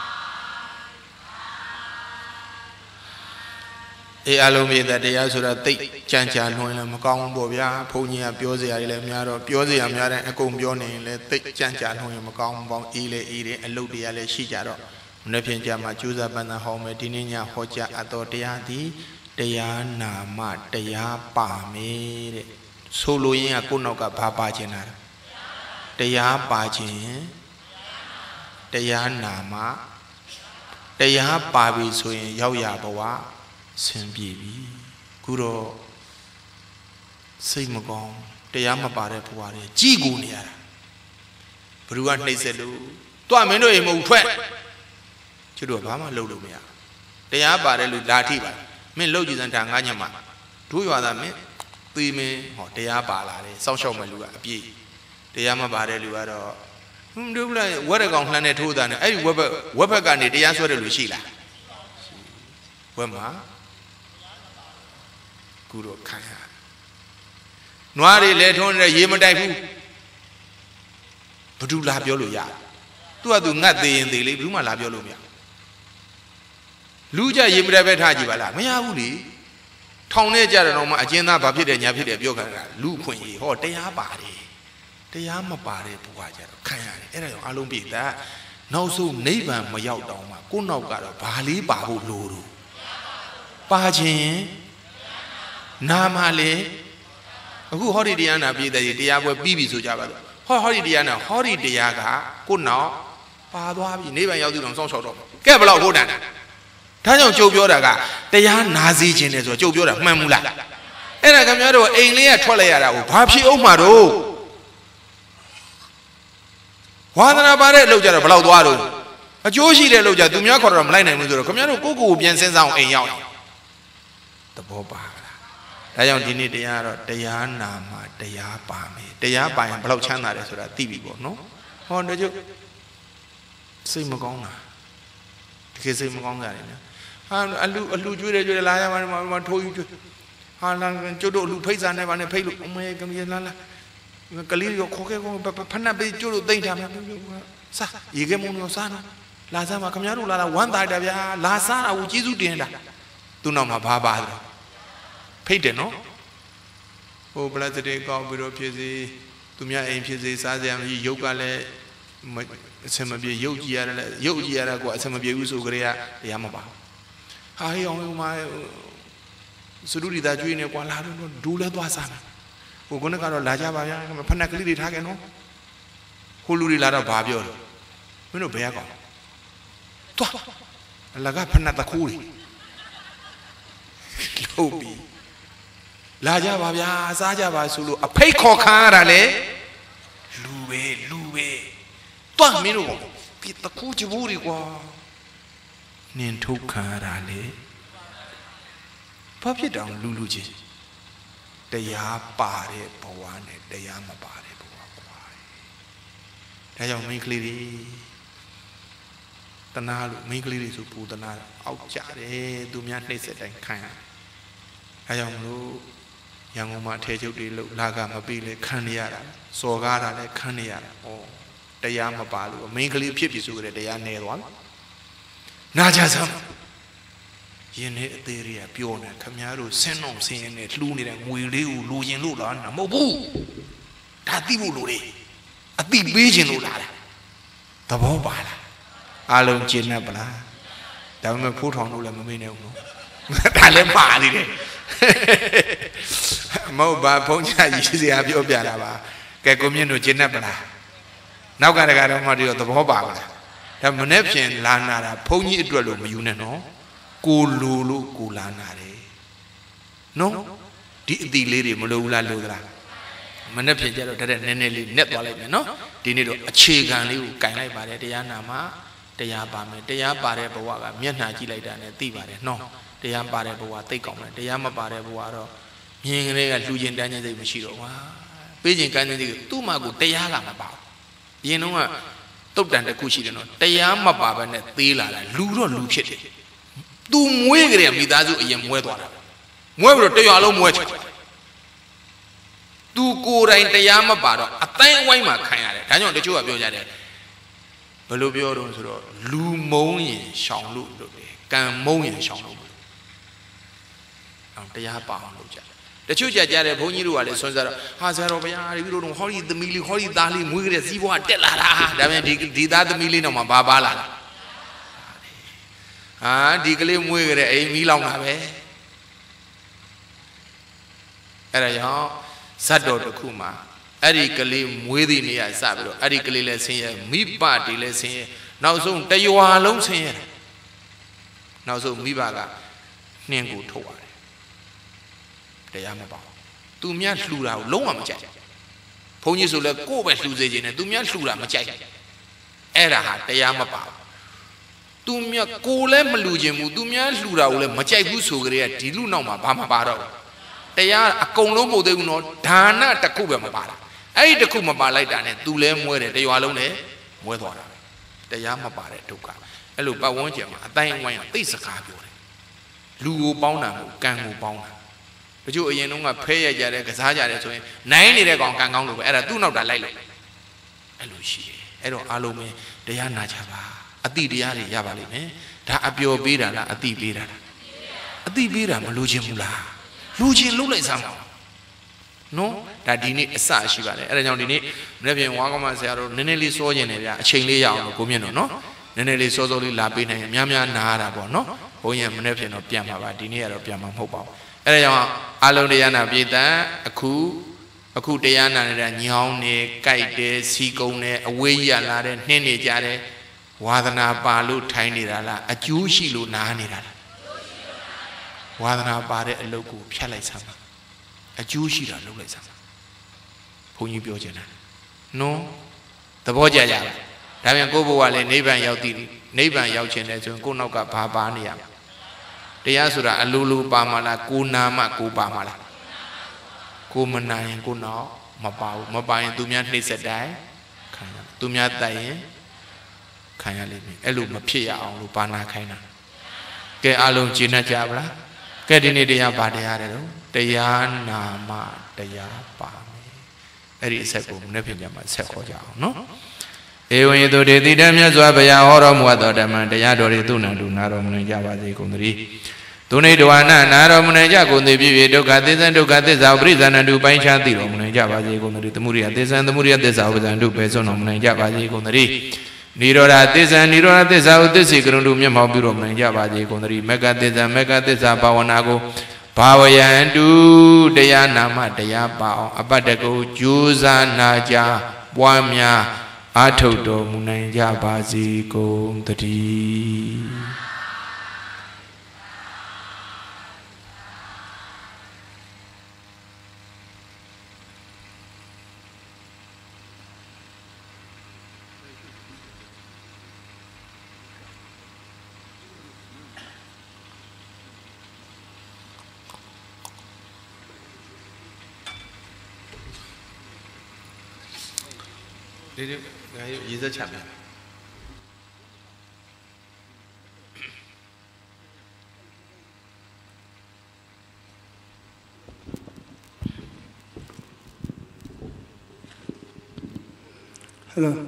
အေးအလုံးမြေတရားဆိုတာတိတ်ကြံကြာလွှင်လည်းမကောင်းဘူးပေါ့ဗျာဘုန်းကြီးကပြောစရာကြီးလည်းများတော့ပြောစရာများတဲ့အကုန်ပြောနေရင်လည်းတိတ်ကြံကြာလွှင်ရင်မကောင်းဘူးပေါ့အေးလေအေးတယ်အလုပ်တရားလည်းရှိကြတော့မနေ့ဖြန်ကြမှာကျူးစာပန်းသာဟောမယ်ဒီနေ့ညဟောကြားအပ်တော်တရားသည်တရားနာမတရားပါမယ်တဲ့ဆိုလိုရင်းကကိုယ့်နောက်ကဘာပါခြင်းလားတရားပါခြင်းတရားနာမတရားပါပြီဆိုရင်ရောက်ရဘဝဆင်ပြေပြီခုတော့စိတ်မကောင်းတရားမပါတဲ့ဘဝတွေကြည်ကူနေရတာဘ누구ကနှိပ်စက်လို့တွားမင်းတို့အိမ်မဟုတ်ထွက်ကျတို့ကဘာမှလုပ်လို့မရတရားပါတဲ့လူလာထိပါမင်းလှုပ်ကြည့်စမ်းဒါငါညမှာတို့ရွာသားမင်းသေမင်းဟောတရားပါလာတယ်စောက်ရှောက်မဲ့လူကအပြည့်တရားမပါတဲ့လူကတော့ဟွန်းတို့လားဝက်ရကောင်လှမ်းနေထိုးတာနဲ့အဲ့ဒီဝက်ဘက်ဝက်ဘက်ကနေတရားဆွဲတဲ့လူရှိလားဝက်မှာကုတော့ခံရနွားတွေလဲထုံးနေတဲ့ရေမတိုက်ဘူးဘ누구လာပြောလို့ရသူကသူငတ်သေးရင်သေးလေဘ누구မှလာပြောလို့မရလူကြရေမတိုက်ပဲထားကြည့်ပါလားမရဘူးလေထောင်ထဲကြတယ်တော့မှအကျဉ်းသားဘာဖြစ်တယ်ညာဖြစ်တယ်ပြောခံတာလူခွင့်ကြီးဟောတရားပါတယ်တရားမပါတဲ့ဘုရားကြတော့ခံရတယ်အဲ့ဒါကြောင့်အလုံးပြည့်တာနောက်ဆုံးနိဗ္ဗာန်မရောက်တော့မှကိုယ့်နောက်ကတော့ဘာလေးပါဖို့လိုတော့ပါခြင်းနာမလေအခုဟောဒီတရားနာပြည့်တဲ့တရားပွဲပြီးပြီဆိုကြပါတော့ဟောဟောဒီတရားနာဟောဒီတရားကကိုယ့်နောက်ပါသွားပြီနိဗ္ဗာန်ရောက်သူတော်စောင့်ရှောက်တော့ကဲဘလောက်ဟိုးတန်တာဒါကြောင့်ကြုံပြောတာကတရားနာစီခြင်းတယ်ဆိုတော့ကြုံပြောတာမှန်ဘူးလားအဲ့ဒါခင်ဗျားတို့အိမ်လေးကထွက်လိုက်ရတာကိုဘာဖြစ်အောင်မှာတော့ဝါသနာပါတဲ့အလုပ်ကြတော့ဘလောက်သွားတော့အကျိုးရှိတဲ့အလုပ်ကြသူများခေါ်တော့မလိုက်နိုင်ဘူးဆိုတော့ခင်ဗျားတို့ကိုယ့်ကိုယ်ကိုပြန်စဉ်းစားအောင်အိမ်ရောက်သဘောပါလားဒါကြောင့်ဒီနေ့တရားကတော့တရားနာမှာတရားပါမယ်တရားပါရင်ဘလောက်ချမ်းသာတယ်ဆိုတာသိပြီပေါ့နော်ဟောတချို့စိတ်မကောင်းတာတကယ်စိတ်မကောင်းကြတယ်နော်ဟာအလူအလူကျွေးတယ်ကျွေးတယ်လာရမှာမထိုးယူကျွေးဟာလာကျုပ်တို့အလူဖိတ်စားနေပါနဲ့ဖိတ်လို့အမေကမလာလာကလေးရောခေါ်ခဲ့ကောဖဏပေးကျုပ်တို့တိတ်ထားမယ်စားရေခဲမုံရောစားနော်လာစားမှာခင်ဗျားတို့လာလာဝမ်းသာတာဗျာလာစားတာကိုကျေးဇူးတင်တာသူ့နောက်မှာဘာပါတယ်ဖိတ်တယ်နော်ဟိုပလတ်စတစ်ကောက်ပြီးတော့ဖြစ်စီသူများအိမ်ဖြစ်စီစားစရာမရှိရုပ်ကလည်းအဆင်မပြေရုပ်ကြည့်ရတယ်လေရုပ်ကြည့်ရတာကအဆင်မပြေဘူးဆိုကြရတရားမပါဟာဟေးအောင်ဟိုမှာစရုရီသားကျွေးနေကွာလာတော့ဒူးလဲသွားစားမယ်ဟိုခုနကတော့လာကြပါဗျာဖဏကလေးတွေထားခဲ့နော်ဟိုလူတွေလာတော့ဘာပြောလဲမင်းတို့ဘယ်ကောင်သွားအလကဖဏတခိုးတွေလို့ပြီးလာကြပါဗျာစားကြပါဆိုလို့အဖိတ်ခေါ်ခံရတာလေပဲလူပဲတွားမင်းတို့ဒီတကူချဘူးတွေကွာနင်ထုတ်ခံရတာလေဘာဖြစ်တောင်လူလူချင်းတရားပါတဲ့ဘဝနဲ့တရားမပါတဲ့ဘဝကွာဒါကြောင့်မိန်းကလေးတွေတနာလို့မိန်းကလေးတွေဆိုပူတနာအောက်ကြတယ်သူများနှိမ့်ဆက်တိုင်းခံရဒါကြောင့်မလို့ရန်ကုန်မှာထဲချုပ်တွေလို့လာကမပြီးလေခံနေရတာစော်ကားတာလည်းခံနေရတာဩတရားမပါလို့မိန်းကလေးဖြစ်ပြီဆိုကြတဲ့တရားနေသွားနာကြစမ်းယင်းနဲ့အသေးတွေကပြောနေခမည်းတော်ဆင်းအောင်ဆင်းနေလှူနေတဲ့ငွေလေးကိုလိုချင်လို့လားမဟုတ်ဘူးဒါသိဖို့လိုတယ်အသိပေးခြင်းလို့လားသဘောပါလားအားလုံးကျင့်တတ်ပလားဒါပေမဲ့ဖိုးထောင်လို့လည်းမမေ့နဲ့ဘူးနော်ဒါလည်းပါသေးတယ်မဟုတ်ပါဘုန်းကြီးရည်စရာပြောပြတာပါကဲကိုမြင့်တို့ကျင့်တတ်ပလားနောက်ကတည်းကတော့မှတည်းသဘောပါလားဒါမနေ့ပြင်လာနာတာဘုန်းကြီးအတွက်လို့မယူနဲ့နော်ကိုလိုလို့ကိုလာနာတယ်နော်ဒီအတိလေးတွေမလိုဘူးလားလိုသလားမနေ့ပြင်ကျတော့တည်းနည်းနည်းလေးနဲ့သွားလိုက်မယ်နော်ဒီနေ့တော့အခြေခံလေးကိုကင်လိုက်ပါတယ်တရားနာမှာတရားပါမယ်တရားပါတဲ့ဘဝကမျက်နှာကြည့်လိုက်တာနဲ့သိပါတယ်နော်တရားပါတဲ့ဘဝသိကောင်းတယ်တရားမပါတဲ့ဘဝတော့မြင်ကလေးကလှူခြင်းတန်းခြင်းစိတ်မရှိတော့ဘူးပေးခြင်းကမ်းခြင်းစိတ်သူ့မှာကိုတရားကမပါဘူးအရင်တော့ကတုတ်တန်တစ်ခုရှိတယ်နော်တရားမပါဘဲနဲ့သေးလာတာလူတော့လူဖြစ်တယ်သူမွေးကြတဲ့မိသားစုအရင်မွဲသွားတာမွဲပြီးတော့တရားလုံးမွဲချင်သူကိုယ်တိုင်တရားမပါတော့အတိုင်းအဝိုင်းမှာခံရတယ်ဒါကြောင့်တချို့ကပြောကြတယ်ဘယ်လိုပြောတော့ဆိုတော့လူမုံရင်ရှောင်လို့လုပ်တယ်ကံမုံရင်ရှောင်လို့အောင်တရားပါအောင်လုပ်ကြတချို့ကြကြတယ်ဘုန်းကြီးတို့ကလည်းဆွမ်းစားတော့ဟာဆရာတော်ဘုရားဒီလိုတော့ဟောဒီသမီးလေးဟောဒီသားလေးမွေးကြတဲ့ဇီးဘွားတက်လာတာဒါပေမဲ့ဒီဒီသားသမီးလေးတော့မှဘာပါလာလားဟာဒီကလေးမွေးကြတဲ့အိမ်မီးလောင်တာပဲအဲ့ဒါကြောင့်ဇတ်တော်တစ်ခုမှာအဲ့ဒီကလေးမွေးသည့်နေရာစပြီးတော့အဲ့ဒီကလေးလည်းဆင်းရဲမိဘတွေလည်းဆင်းရဲနောက်ဆုံးတရွာလုံးဆင်းရဲနောက်ဆုံးမိဘကနှင်းကိုထုတ်ရတယ်တရားမပါသူများလှူတာကိုလုံးဝမကြိုက်ဘုန်းကြီးဆိုလဲကိုယ့်ပဲလှူစေခြင်းနဲ့သူများလှူတာမကြိုက်အဲ့ဒါဟာတရားမပါသူများကိုလည်းမလှူခြင်းဘူးသူများလှူတာကိုလည်းမကြိုက်ဘူးဆိုကြတဲ့ဒီလူနောက်မှာဘာမှပါတော့တရားအကုန်လုံးပို့သေးဘူးနော်ဒါနတစ်ခုပဲမပါတာအဲ့ဒီတစ်ခုမပါလိုက်တာနဲ့သူလဲမွဲတယ်တရွာလုံးလည်းမွဲသွားတာတရားမပါတဲ့ဒုက္ခအဲ့လိုပတ်ဝန်းကျင်မှာအတိုင်းအဝိုင်းကသိစကားပြောတယ်လူကိုပေါင်းတာမဟုတ်ကံကိုပေါင်းတာတချို့အရင်တုန်းကဖဲရကြတယ်ကစားကြတယ်ဆိုရင်နိုင်နေတဲ့ကောင်ကံကောင်းလို့ပဲအဲ့ဒါသူ့နောက်တာလိုက်လို့အဲ့လိုရှိတယ်အဲ့တော့အားလုံးပဲတရားနာကြပါအတိတရားတွေရပါလိမ့်မယ်ဒါအပျော်ပေးတာလားအတိပေးတာလားအတိပေးတာမလိုချင်ဘူးလားလိုချင်လုပ်လိုက်စမ်းပါနော်ဒါဒီနေ့အစရှိပါတယ်အဲ့ဒါကြောင့်ဒီနေ့မနေ့ပြင်ဝါကောင်းမဆရာတို့နည်းနည်းလေးစောကျင်တယ်ဗျာအချိန်လေးရအောင်လို့ကိုမြင့်တော့နော်နည်းနည်းလေးစောစောလေးလာပေးနိုင်ရင်များများနားရတာပေါ့နော်ဘုန်းကြီးမနေ့ပြင်တော့ပြန်ပါပါဒီနေ့ကတော့ပြန်မှာမဟုတ်ပါဘူးအဲ့ဒါကြောင့်အလုံးတရားနာပြည်တန်အခုအခုတရားနာနေတာညောင်းနေကြိုက်တယ်စီကုံနေအဝေးရလာတဲ့နှင်းနေကြတယ်ဝါသနာပါလို့ထိုင်နေတာလားအကျိုးရှိလို့နားနေတာလားဝါသနာပါတဲ့အလုပ်ကိုဖြတ်လိုက်စမ်းပါအကျိုးရှိတာလုပ်လိုက်စမ်းပါဘုန်းကြီးပြောချင်တာနော်သဘောကျကြလားဒါပြန်ကိုယ့်ဘဝလည်းနိဗ္ဗာန်ရောက်တည်နိဗ္ဗာန်ရောက်ခြင်းလဲဆိုရင်ကိုယ့်နောက်ကဘာပါနေရတရားဆိုတာအလိုလိုပါမလားကိုနာမကိုပါမလားကိုမနာရင်ကိုနောက်မပါဘူးမပါရင်သူများနှိမ့်ဆက်တိုင်းခံရသူများတိုက်ရင်ခံရလိမ့်မယ်အဲ့လိုမဖြစ်ရအောင်လို့ပါနာခိုင်းတာကဲအားလုံးကျေနပ်ကြပါလားကဲဒီနေ့တရားပါတရားတယ်တော့တရားနာမတရားပါမယ်အဲ့ဒီအဆက်ကိုမနေ့ပြင်ကြမှာဆက်ခေါ်ကြအောင်နော်ဧဝံယတုတေတိတံမြတ်စွာဘုရားဟောတော်မူသောဓမ္မတရားတော်တွေသူ့နံတူနာတော်မူနိုင်ကြပါစေကုန်သတည်းသူနေတဝနာနာတော်မူနိုင်ကြကုန်သည်ဖြစ်ဖြစ်ဒုက္ခသစ္စာဒုက္ခသစ္စာပရိဇာဏတုပိုင်းခြားသိတော်မူနိုင်ကြပါစေကုန်သတည်းသမုဒိယသစ္စာသမုဒိယသစ္စာဥပဇံတုပဲစွန့်တော်မူနိုင်ကြပါစေကုန်သတည်းနိရောဓသစ္စာနိရောဓသစ္စာဥသစ္စေကရုဏုမျက်မှောက်ပြုတော်မူနိုင်ကြပါစေကုန်သတည်းမက္ကသစ္စာမက္ကသစ္စာဘာဝနာကိုဘာဝယံတုတရားနာမတရားပါအောင်အပတ္တကိုကြိုးစားနာကြပွားများအာထုတ်တော်မူနိုင်ကြပါစေကုန်သတည်းဒီဒီငါရေးစက်ချပြဟယ်လို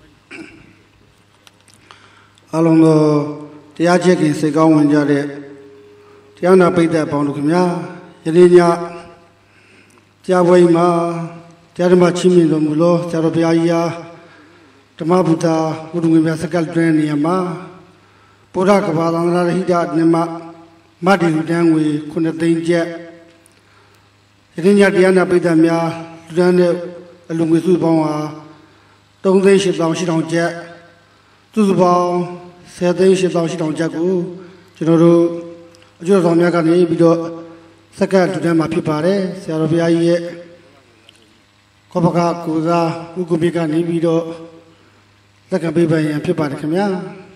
အားလုံးသောတရားချစ်ခင်စိတ်ကောင်းဝင်ကြတဲ့တရားနာပိဋကပေါင်းတို့ခင်ဗျာယနေ့ညကြားပွဲမှာတရားဓမ္မချင်းမြင်တော်မူလို့ဆရာတော်ဘုရားကြီးအားဓမ္မဗုဒ္ဓဘုဒ္ဓငွေပြစကတ်တွင်နေရာမှာဗုဒ္ဓကဘာသန္တရာဟိတနမမတ္တိလူတန်းငွေခုနှစ်သိန်းကျပ်ယနေ့ညတရားနာပိဋကများလူတန်းတဲ့အလူငွေစုပေါင်းဟာသုံးသိန်းရှစ်သောင်းရှစ်ထောင်ကျပ်စုစုပေါင်းဆယ်သိန်းရှစ်သောင်းရှစ်ထောင်ကျပ်ကိုကျွန်တော်တို့အကျိုးဆောင်များကနေပြီးတော့စက္ကန့်တူတန်းမှာဖြစ်ပါတယ်ဆရာတော်ဘုရားကြီးရဲ့ခောပကကိုစားဥက္ကပိကနေပြီးတော့စက္ကန့်ပေးပိုင်ရန်ဖြစ်ပါတယ်ခင်ဗျာ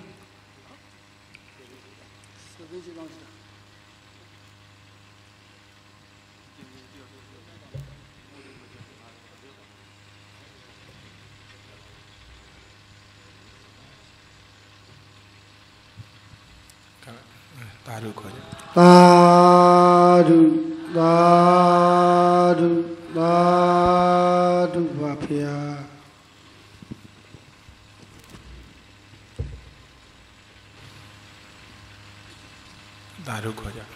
သာဓုခေါ်ကြသာဓုသာဓုသာဓုပါဖျားသာဓုခေါ်ကြ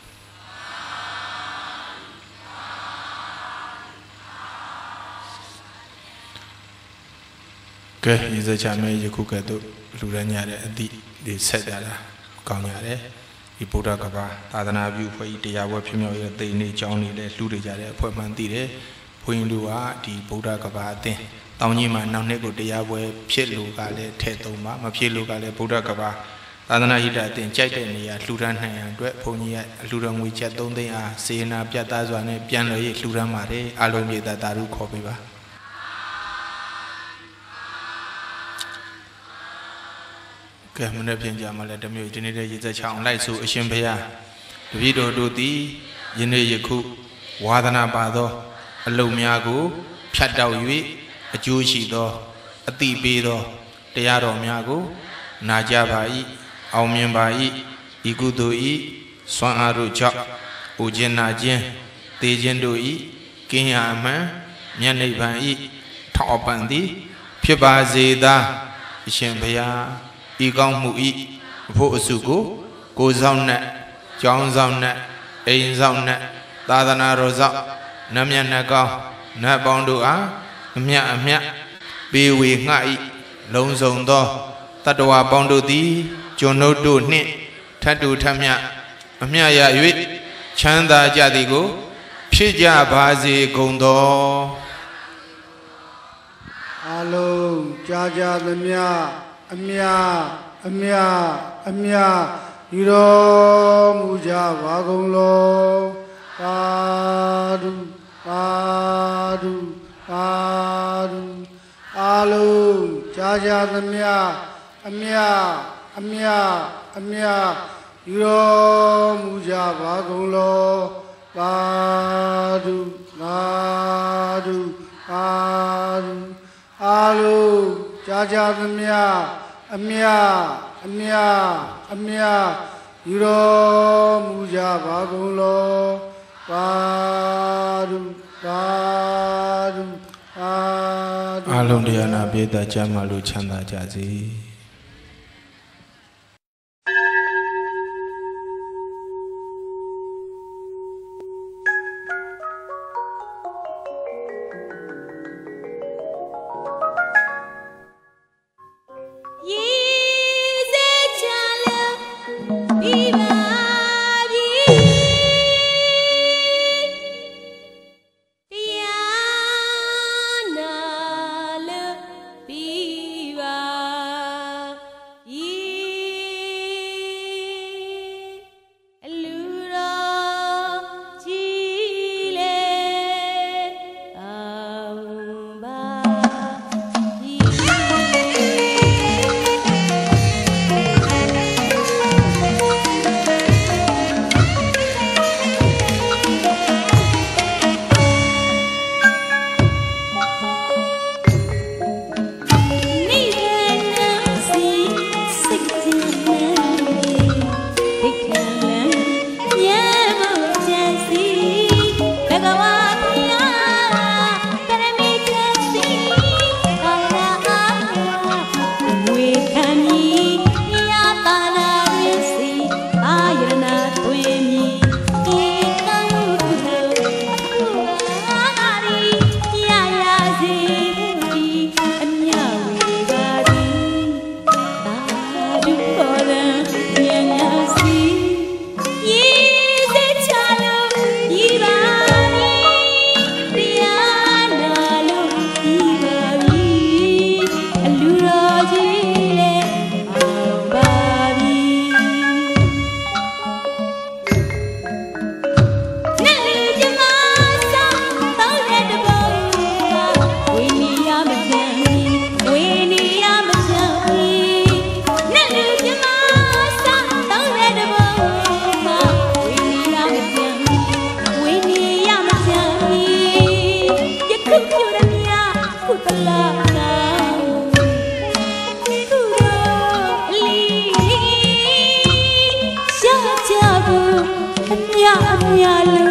ကဲရေစချမဲယခုကဲ့သို့လူရညတဲ့အသည့်ဒီဆက်ကြတာကောင်းကြတယ်ဒီဗုဒ္ဓကဘာသာသနာပြုဖွဲ့ကြီးတရားပွဲဖြစ်မြောက်ရဲ့တိမ်နေကြောင်းနေလဲလှူတွေကြတဲ့အဖွဲ့မှန်သိတယ်ဘုန်းကြီးတို့ကဒီဗုဒ္ဓကဘာအသင်းတောင်းကြီးမှာနောက်နှစ်ကိုတရားပွဲဖြစ်လို့ကလည်းထဲ့သုံးပါမဖြစ်လို့ကလည်းဗုဒ္ဓကဘာသာသနာဟိတအသင်းကြိုက်တဲ့နေရာလှူဒန်းနိုင်ရန်အတွက်ဘုန်းကြီးကအလှူတော်ငွေချက်သုံးသိန်းအားစေနာပြတ်သားစွာနဲ့ပြန်လည်လှူဒန်းပါတယ်အလုံးမြေသာဓုခေါ်ပေးပါကဲမနေ့ပြင်ကြမှာလဲတမျိုးဒီနေ့တဲ့ရေစက်ချောင်းလိုက်ဆိုအရှင်ဘုရားတပည့်တော်တို့သည်ယနေ့ယခုဝါဒနာပါသောအလုံများကိုဖြတ်တောက်၍အကျိုးရှိသောအတိပေးသောတရားတော်များကိုနာကြပါ၏အောင်မြင်ပါ၏ဤကုသိုလ်ဤစွမ်းအားတို့ကြောင့်အိုခြင်းနာခြင်းသေခြင်းတို့ဤကင်းရာအမှန်မြတ်နိဗ္ဗာန်ဤထောက်ပံ့သည်ဖြစ်ပါစေသာအရှင်ဘုရားဤကောင်းမှုဤအဖို့အစုကိုကိုယ်ဆောင်နဲ့ကျောင်းဆောင်နဲ့အိမ်ဆောင်နဲ့သာသနာတော်ဆောင်နတ်မြတ်နှကောင်းနတ်ပေါင်းတို့အားအမြတ်အမြတ်ပေးဝေငှဤလုံးစုံသောတတ္တဝါပေါင်းတို့သည်ကျွန်ုပ်တို့နှင့်ထတ်တူထမြအမြတ်ရ၍ချမ်းသာကြသည်ကိုဖြစ်ကြပါစေကုန်သောအလုံးကြာကြာသမျှအမြအမြအမြယူတော်မူကြပါကုန်လောသာဓုသာဓုသာဓုအာလုံးကြာကြာသမျှအမြအမြအမြယူတော်မူကြပါကုန်လောသာဓုသာဓုသာဓုအာလုံးကြာကြာသမျှအမြအမြအမြယူတော်မူကြပါကုန်လောသာဓုသာဓုသာဓုအလုံးတရားနာပြေတကြမှာလို့ချမ်းသာကြစေရလ